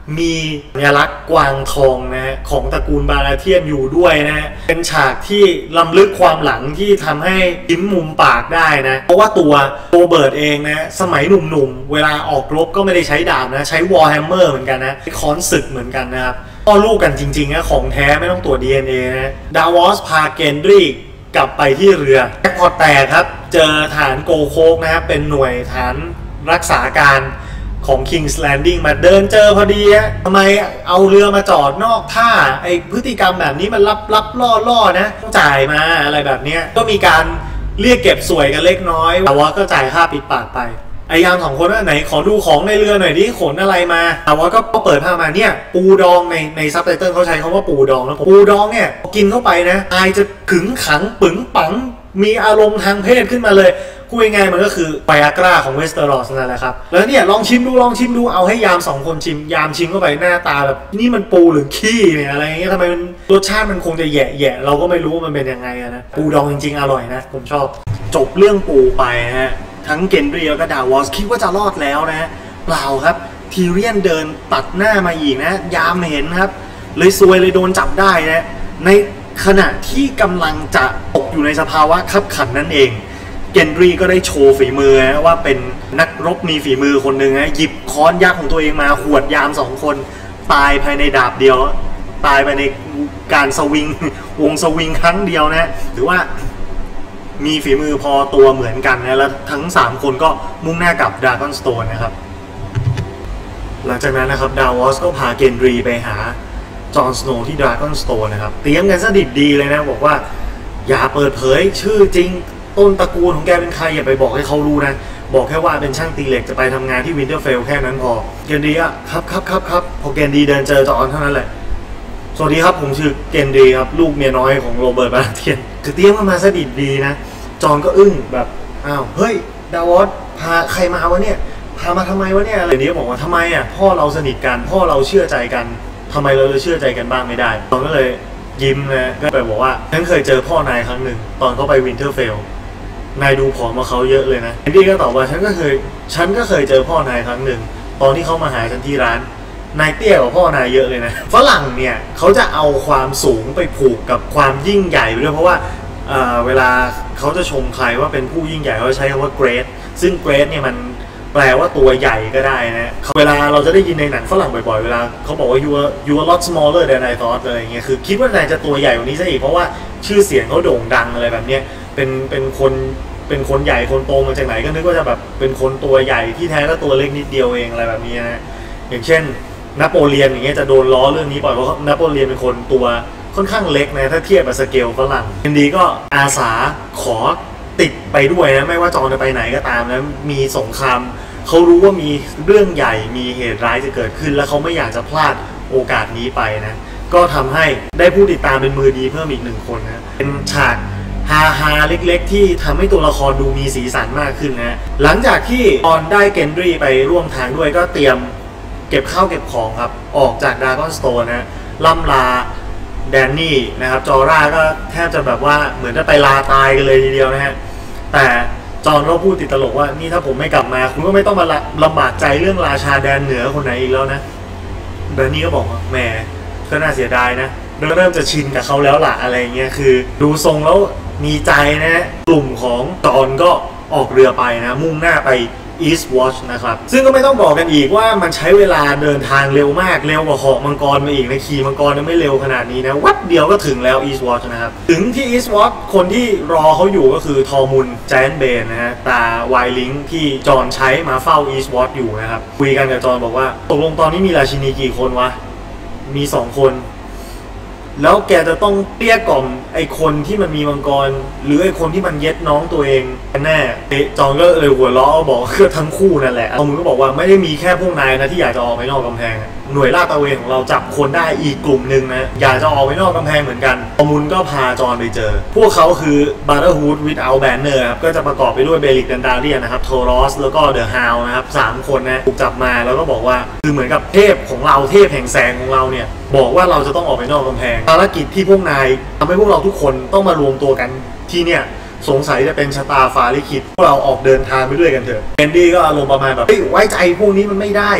มีสัญลักษณ์กวางทองนะฮะของตระกูลบาราเทียนอยู่ด้วยนะฮะเป็นฉากที่ล้ำลึกความหลังที่ทำให้ยิ้มมุมปากได้นะเพราะว่าตัวโรเบิร์ตเองนะสมัยหนุ่มๆเวลาออกรบก็ไม่ได้ใช้ดาบนะใช้วอร์แฮมเมอร์เหมือนกันนะค้อนศึกเหมือนกันนะครับพ่อลูกกันจริงๆนะของแท้ไม่ต้องตรวจ ดี เอ็น เอ นะดาวอสพาเกนดรีกลับไปที่เรือแจ็คพอตแตกครับเจอฐานโกโคกนะครับเป็นหน่วยฐานรักษาการของ King's Landing มาเดินเจอพอดีฮะทำไมเอาเรือมาจอดนอกท่าไอพฤติกรรมแบบนี้มันลับลับล่อล่อนะจ่ายมาอะไรแบบนี้ก็มีการเรียกเก็บสวยกันเล็กน้อยแต่ว่าก็จ่ายค่าปิดปากไปไอยามสองคนว่าไหนขอดูของในเรือหน่อยดิขนอะไรมาแต่ว่าก็เปิดผ้ามาเนี่ยปูดองในในซับไตเติลเขาใช้คำว่าปูดองแล้วปูดองเนี่ยกินเข้าไปนะอายจะขึงขังปึ๋งปังมีอารมณ์ทางเพศขึ้นมาเลยพูดง่ายๆมันก็คือไวอากราของเวสเตอรอสนั่นแหละครับแล้วเนี่ยลองชิมดูลองชิมดูเอาให้ยามสองคนชิมยามชิมเข้าไปหน้าตาแบบนี่มันปูหรือขี้เนี่ยอะไรอย่างเงี้ยทำไมมันรสชาติมันคงจะแย่ๆเราก็ไม่รู้มันเป็นยังไงนะปูดองจริงๆอร่อยนะผมชอบจบเรื่องปูไปฮะทั้งเกนดรีแล้วก็ดาวอสคิดว่าจะรอดแล้วนะเปล่าครับทีเรียนเดินตัดหน้ามาอีกนะยามเห็นครับเลยซวยเลยโดนจับได้นะในขณะที่กำลังจะตกอยู่ในสภาวะคับขันนั่นเองเกนดรีก็ได้โชว์ฝีมือนะว่าเป็นนักรบมีฝีมือคนหนึ่งนะหยิบค้อนยักษ์ของตัวเองมาหวดยามสองคนตายภายในดาบเดียวตายไปในการสวิงวงสวิงครั้งเดียวนะหรือว่ามีฝีมือพอตัวเหมือนกันนะแล้วทั้งสามคนก็มุ่งหน้ากับดราก้อนสโตนนะครับหลังจากนั้นนะครับดาวอสก็พาเกนดรีไปหาจอห์นสโนว์ที่ดราก้อนสโตนนะครับเตรียมกันซะดิบดีเลยนะบอกว่าอย่าเปิดเผยชื่อจริงต้นตระกูลของแกเป็นใครอย่าไปบอกให้เขารู้นะบอกแค่ว่าเป็นช่างตีเหล็กจะไปทำงานที่วินเทอร์เฟลแค่นั้นพอเกนดรีอ่ะครับครับครับครับพอเกนดรีเดินเจอจอห์นเท่านั้นแหละสวัสดีครับผมชื่อเกนดรีครับลูกเมียน้อยของโรเบิร์ตบาราเทียนคือเตรียมกันมาซะดิบดีนะจอห์นก็อึ้งแบบอ้าวเฮ้ยดาวอสพาใครมาวะเนี่ยพามาทำไมวะเนี่ยอะไรนี้บอกว่าทำไมอ่ะพ่อเราสนิทกันพ่อเราเชื่อใจกันทำไมเราจะเชื่อใจกันบ้างไม่ได้จอห์นก็เลยยิ้มนะก็ไปบอกว่าฉันเคยเจอพ่อนายครั้งหนึ่งตอนเขาไปวินเทอร์เฟลนายดูผอมมาเขาเยอะเลยนะเอนดี้ก็ตอบว่าฉันก็เคยฉันก็เคยเจอพ่อนายครั้งหนึ่งตอนที่เขามาหาฉันที่ร้านนายเตี้ยกว่าพ่อนายเยอะเลยนะฝรั่งเนี่ยเขาจะเอาความสูงไปผูกกับความยิ่งใหญ่ด้วยเพราะว่าเ, เวลาเขาจะชมใครว่าเป็นผู้ยิ่งใหญ่เขาใช้คำว่า great ซึ่ง great เนี่ยมันแปลว่าตัวใหญ่ก็ได้นะเวลาเราจะได้ยินในหนังฝรั่งบ่อยๆเวลาเขาบอกว่า you are you are a lot smaller than I thought อะไรอย่างเงี้ยคือคิดว่านายจะตัวใหญ่กว่านี้ซะอีกเพราะว่าชื่อเสียงเขาโด่งดังอะไรแบบเนี้ยเป็นเป็นคนเป็นคนใหญ่คนโตมาจากไหนก็นึกว่าจะแบบเป็นคนตัวใหญ่ที่แท้ก็ตัวเล็กนิดเดียวเองอะไรแบบนี้นะอย่างเช่นนโปเลียนอย่างเงี้ยจะโดนล้อเรื่องนี้บ่อยเพราะนโปเลียนเป็นคนตัวค่อนข้างเล็กนะถ้าเทียบกับสเกลฝรั่งเอนดีก็อาสาขอติดไปด้วยนะไม่ว่าจอห์นจะไปไหนก็ตามนะมีสงครามเขารู้ว่ามีเรื่องใหญ่มีเหตุร้ายจะเกิดขึ้นแล้วเขาไม่อยากจะพลาดโอกาสนี้ไปนะก็ทำให้ได้ผู้ติดตามเป็นมือดีเพิ่มอีกหนึ่งคนนะเป็นฉากฮาฮาเล็กๆที่ทำให้ตัวละครดูมีสีสันมากขึ้นนะหลังจากที่จอห์นได้เกนดรีไปร่วมทางด้วยก็เตรียมเก็บข้าวเก็บของครับออกจากดราก้อนสโตนนะล่ำลาแดนนี่นะครับจอร่าก็แทบจะแบบว่าเหมือนจะไปลาตายกันเลยทีเดียวนะฮะแต่จอห์นก็พูดติดตลกว่านี่ถ้าผมไม่กลับมาคุณก็ไม่ต้องมาลำบากใจเรื่องราชาแดนเหนือคนไหนอีกแล้วนะแดนนี่ก็บอกว่าแหมก็น่าเสียดายนะเริ่มจะชินกับเขาแล้วล่ะอะไรเงี้ยคือดูทรงแล้วมีใจนะกลุ่มของจอห์นก็ออกเรือไปนะมุ่งหน้าไปEast Watch นะครับซึ่งก็ไม่ต้องบอกกันอีกว่ามันใช้เวลาเดินทางเร็วมากเร็วกว่าเหาะมังกรมาอีกนะขี่มังกรไม่เร็วขนาดนี้นะวัดเดียวก็ถึงแล้ว East Watch นะครับถึงที่ East Watch คนที่รอเขาอยู่ก็คือทอมุนไจแอนท์เบนนะฮะตาไวลิงที่จอห์นใช้มาเฝ้า East Watch อยู่นะครับคุยกันกับจอห์นบอกว่าตกลงตอนนี้มีราชินีกี่คนวะมีสองคนแล้วแกจะต้องเกลี้ยกล่อมไอ้คนที่มันมีมังกรหรือไอ้คนที่มันเย็ดน้องตัวเองแน่จองก็เลยหัวล้อบอกคือทั้งคู่นั่นแหละเอามือก็บอกว่าไม่ได้มีแค่พวกนายนะที่อยากจะออกไปนอกกำแพงหน่วยลาดตระเวนของเราจับคนได้อีกกลุ่มหนึ่งนะอยากจะออกไปนอกกำแพงเหมือนกันอมุนก็พาจอนไปเจอพวกเขาคือ Brotherhood Without Banner ครับก็จะประกอบไปด้วยเบลิกดันดาเรียนนะครับโทรอสแล้วก็เดอะฮาวนะครับสามคนนะถูกจับมาแล้วก็บอกว่าคือเหมือนกับเทพของเราเทพแห่งแสงของเราเนี่ยบอกว่าเราจะต้องออกไปนอกกำแพงภารกิจที่พวกนายทำให้พวกเราทุกคนต้องมารวมตัวกันที่เนี่ยสงสัยจะเป็นชะตาฟ้าลิขิตพวกเราออกเดินทางไปด้วยกันเถอะแอนดี้ก็อารมณ์ประมาณแบบไว้ใจพวกนี้มันไม่ได้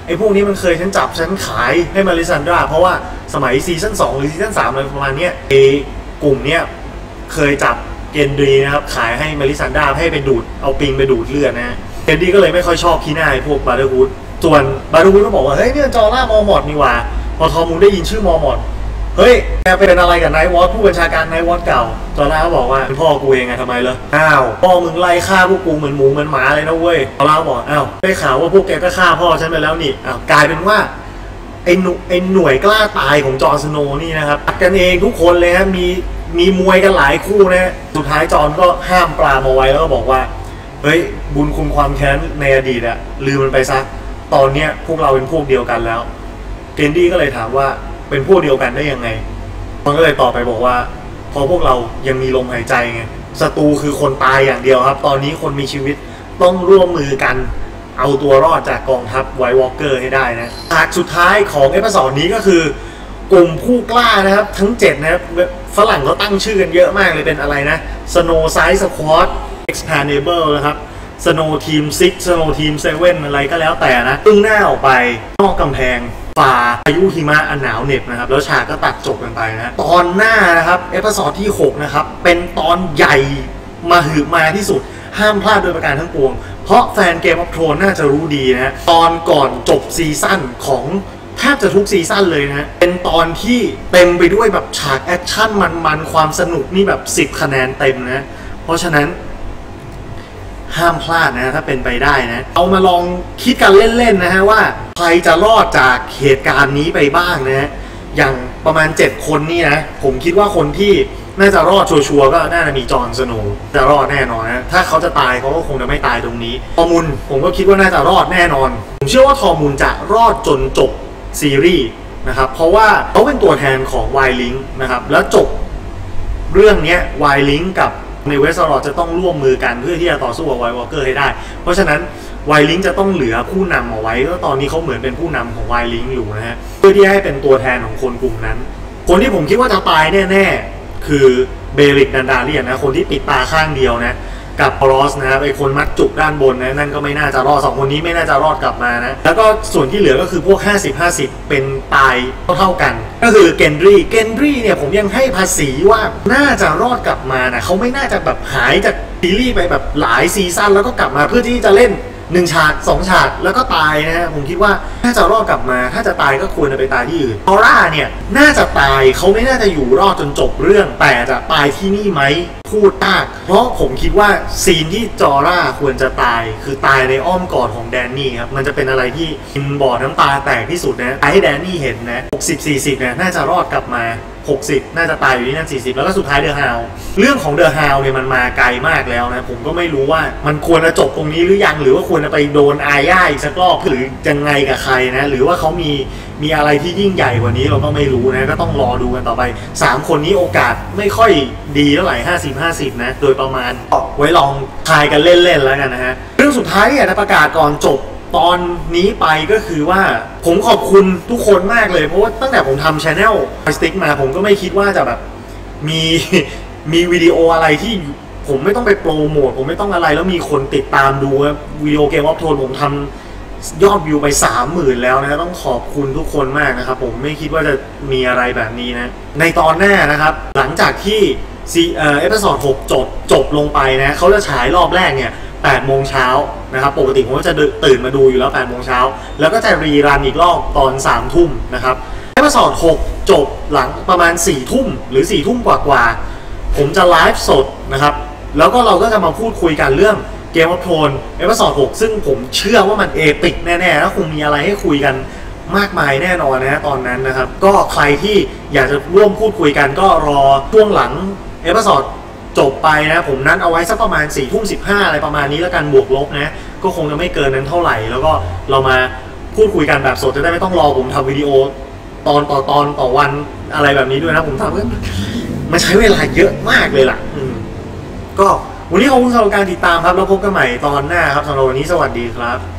ไอ้พวกนี้มันเคยฉันจับฉันขายให้มาริซันดราเพราะว่าสมัยซีซั่นสองหรือซีซั่นสามอะไรประมาณนี้ไอ้กลุ่มเนี้ยเคยจับเกนดีนะครับขายให้มาริซันดราให้ไปดูดเอาปิงไปดูดเลือดนะเกนดีก็เลยไม่ค่อยชอบขี้หน้าพวกบาร์เดอร์ฮูดส่วนบาร์เดอร์ฮูดก็บอกว่าเฮ้ยเนี่ยจอร่ามอมอดนี่ว่าพอทอมูลได้ยินชื่อมอมอดเฮ้ยแกเป็นอะไรกับไนท์วอตผู้บัญชาการไนท์วอตเก่าจอร่าก็บอกว่าเป็นพ่อกูเองไงทำไมเหรออ้าวพ่อมึงไล่ฆ่าพวกกูเหมือนหมูเหมือนหมาเลยนะเว้ยจอร่าบอกอ้าวได้ข่าวว่าพวกแกก็ฆ่าพ่อฉันไปแล้วนี่อ้าวกลายเป็นว่าไอ้หน่ไอ้หน่วยกล้าตายของจอร์นสโนว์นี่นะครับตัดกันเองทุกคนเลยนะมีมีมวยกันหลายคู่นะสุดท้ายจอร์นก็ห้ามปรามเอาไว้แล้วก็บอกว่าเฮ้ยบุญคุณความแค้นในอดีตอะลืมมันไปซะตอนเนี้ยพวกเราเป็นพวกเดียวกันแล้วเกนดี้ก็เลยถามว่าเป็นพวกเดียวกันได้ยังไงมันก็เลยตอบไปบอกว่าพอพวกเรายังมีลมหายใจไงศัตรูคือคนตายอย่างเดียวครับตอนนี้คนมีชีวิตต้องร่วมมือกันเอาตัวรอดจากกองทัพไวท์วอล์กเกอร์ให้ได้นะฉากสุดท้ายของเอพิโซดนี้ก็คือกลุ่มผู้กล้านะครับทั้งเจ็ดนะครับฝรั่งเขาตั้งชื่อกันเยอะมากเลยเป็นอะไรนะ Snow Size Squad Expandable นะครับ Snow Team ซิก Snow Team เซเว่นอะไรก็แล้วแต่นะตึ้งหน้าออกไปนอกกำแพงฝ่าพายุหิมะอันหนาวเหน็บนะครับแล้วฉากก็ตัดจบกันไปนะตอนหน้านะครับเอพิโซดที่หกนะครับเป็นตอนใหญ่มาหือมาที่สุดห้ามพลาดโดยประการทั้งปวงเพราะแฟนเกมออฟโทนน่าจะรู้ดีนะตอนก่อนจบซีซั่นของแทบจะทุกซีซั่นเลยนะเป็นตอนที่เต็มไปด้วยแบบฉากแอคชั่นมันๆความสนุกนี่แบบสิบคะแนนเต็มนะเพราะฉะนั้นห้ามพลาดนะถ้าเป็นไปได้นะเอามาลองคิดกันเล่นๆนะฮะว่าใครจะรอดจากเหตุการณ์นี้ไปบ้างนะอย่างประมาณเจ็ดคนนี่นะผมคิดว่าคนที่น่าจะรอดชัวร์ๆก็น่าจะมีจอห์นสโนว์จะรอดแน่นอนนะถ้าเขาจะตายเขาก็คงจะไม่ตายตรงนี้ทอมุนผมก็คิดว่าน่าจะรอดแน่นอนผมเชื่อว่าทอมุนจะรอดจนจบซีรีส์นะครับเพราะว่าเขาเป็นตัวแทนของไวลิงนะครับแล้วจบเรื่องนี้ไวลิงกับในเวสต์ลอดจะต้องร่วมมือกันเพื่อที่จะต่อสู้กับไวท์วอล์กเกอร์ให้ได้เพราะฉะนั้นไวลิงจะต้องเหลือผู้นำเอาไว้แล้วตอนนี้เขาเหมือนเป็นผู้นำของไวลิงอยู่นะฮะเพื่อที่ให้เป็นตัวแทนของคนกลุ่มนั้นคนที่ผมคิดว่าจะตายแน่ๆคือเบริกนันดาเลียนนะคนที่ปิดตาข้างเดียวนะกับพอลอสนะครับไอคนมัดจุกด้านบนนะนั่นก็ไม่น่าจะรอดสองคนนี้ไม่น่าจะรอดกลับมานะแล้วก็ส่วนที่เหลือก็คือพวก ห้าสิบ ห้าสิบ เป็นตายเท่าๆกันก็คือเกนดรีเกนดรีเนี่ยผมยังให้ภาษีว่าน่าจะรอดกลับมานะเขาไม่น่าจะแบบหายจากซีรีส์ไปแบบหลายซีซั่นแล้วก็กลับมาเพื่อที่จะเล่นหนึ่งฉากสองฉากแล้วก็ตายนะฮะผมคิดว่าถ้าจะรอดกลับมาถ้าจะตายก็ควรจะไปตายที่อื่นออร่าเนี่ยน่าจะตายเขาไม่น่าจะอยู่รอดจนจบเรื่องแต่จะตายที่นี่ไหมพูดยากเพราะผมคิดว่าซีนที่จอร่าควรจะตายคือตายในอ้อมกอดของแดนนี่ครับมันจะเป็นอะไรที่กินบ่อน้ำตาแตกที่สุดนะให้แดนนี่เห็นนะหกสิบ สี่สิบเนี่ยน่าจะรอดกลับมาหกสิบน่าจะตายอยู่ที่นั่นสี่สิบแล้วก็สุดท้ายเดอะฮาวเรื่องของเดอะฮาวเนี่ยมันมาไกลมากแล้วนะผมก็ไม่รู้ว่ามันควรจะจบตรงนี้หรือยังหรือว่าควรจะไปโดนอาญาอีกสักรอบหรือยังไงกับใครนะหรือว่าเขามีมีอะไรที่ยิ่งใหญ่กว่านี้เราก็ไม่รู้นะก็ต้องรอดูกันต่อไปสามคนนี้โอกาสไม่ค่อยดีเท่าไหร่ห้าสิบ ห้าสิบนะโดยประมาณไว้ลองทายกันเล่นๆแล้วกันนะฮะเรื่องสุดท้ายเนี่ยประกาศก่อนจบตอนนี้ไปก็คือว่าผมขอบคุณทุกคนมากเลยเพราะว่าตั้งแต่ผมทำ Channel Joystick มาผมก็ไม่คิดว่าจะแบบมีมีวิดีโออะไรที่ผมไม่ต้องไปโปรโมทผมไม่ต้องอะไรแล้วมีคนติดตามดูวิดีโอเกมออฟโทนผมทำยอดวิวไป สามหมื่น แล้วนะต้องขอบคุณทุกคนมากนะครับผมไม่คิดว่าจะมีอะไรแบบนี้นะในตอนหน้านะครับหลังจากที่ซีเอ่อเอพิโซดหกจบจบลงไปนะเขาจะฉายรอบแรกเนี่ยแปดโมงเช้านะครับปกติผมก็จะตื่นมาดูอยู่แล้วแปดโมงเช้าแล้วก็จะรีรันอีกรอบตอนสามทุ่มนะครับเอพิโซดหกจบหลังประมาณสี่ทุ่มหรือสี่ทุ่มกว่าๆผมจะไลฟ์สดนะครับแล้วก็เราก็จะมาพูดคุยกันเรื่อง Game of Thrones เอพิโซดหกซึ่งผมเชื่อว่ามันเอปิกแน่ๆแล้วคงมีอะไรให้คุยกันมากมายแน่นอนนะตอนนั้นนะครับก็ใครที่อยากจะร่วมพูดคุยกันก็รอช่วงหลังเอพิโซดจบไปนะผมนัดเอาไว้สักประมาณสี่ทุ่มสิบห้าอะไรประมาณนี้แล้วกันบวกลบนะก็คงจะไม่เกินนั้นเท่าไหร่แล้วก็เรามาพูดคุยกันแบบสดจะได้ไม่ต้องรอผมทำวิดีโอตอนต่อตอนต่อวันอะไรแบบนี้ด้วยนะผมทำมันใช้เวลาเยอะมากเลยล่ะก็วันนี้ขอบคุณสำหรับการติดตามครับแล้วพบกันใหม่ตอนหน้าครับสำหรับวันนี้สวัสดีครับ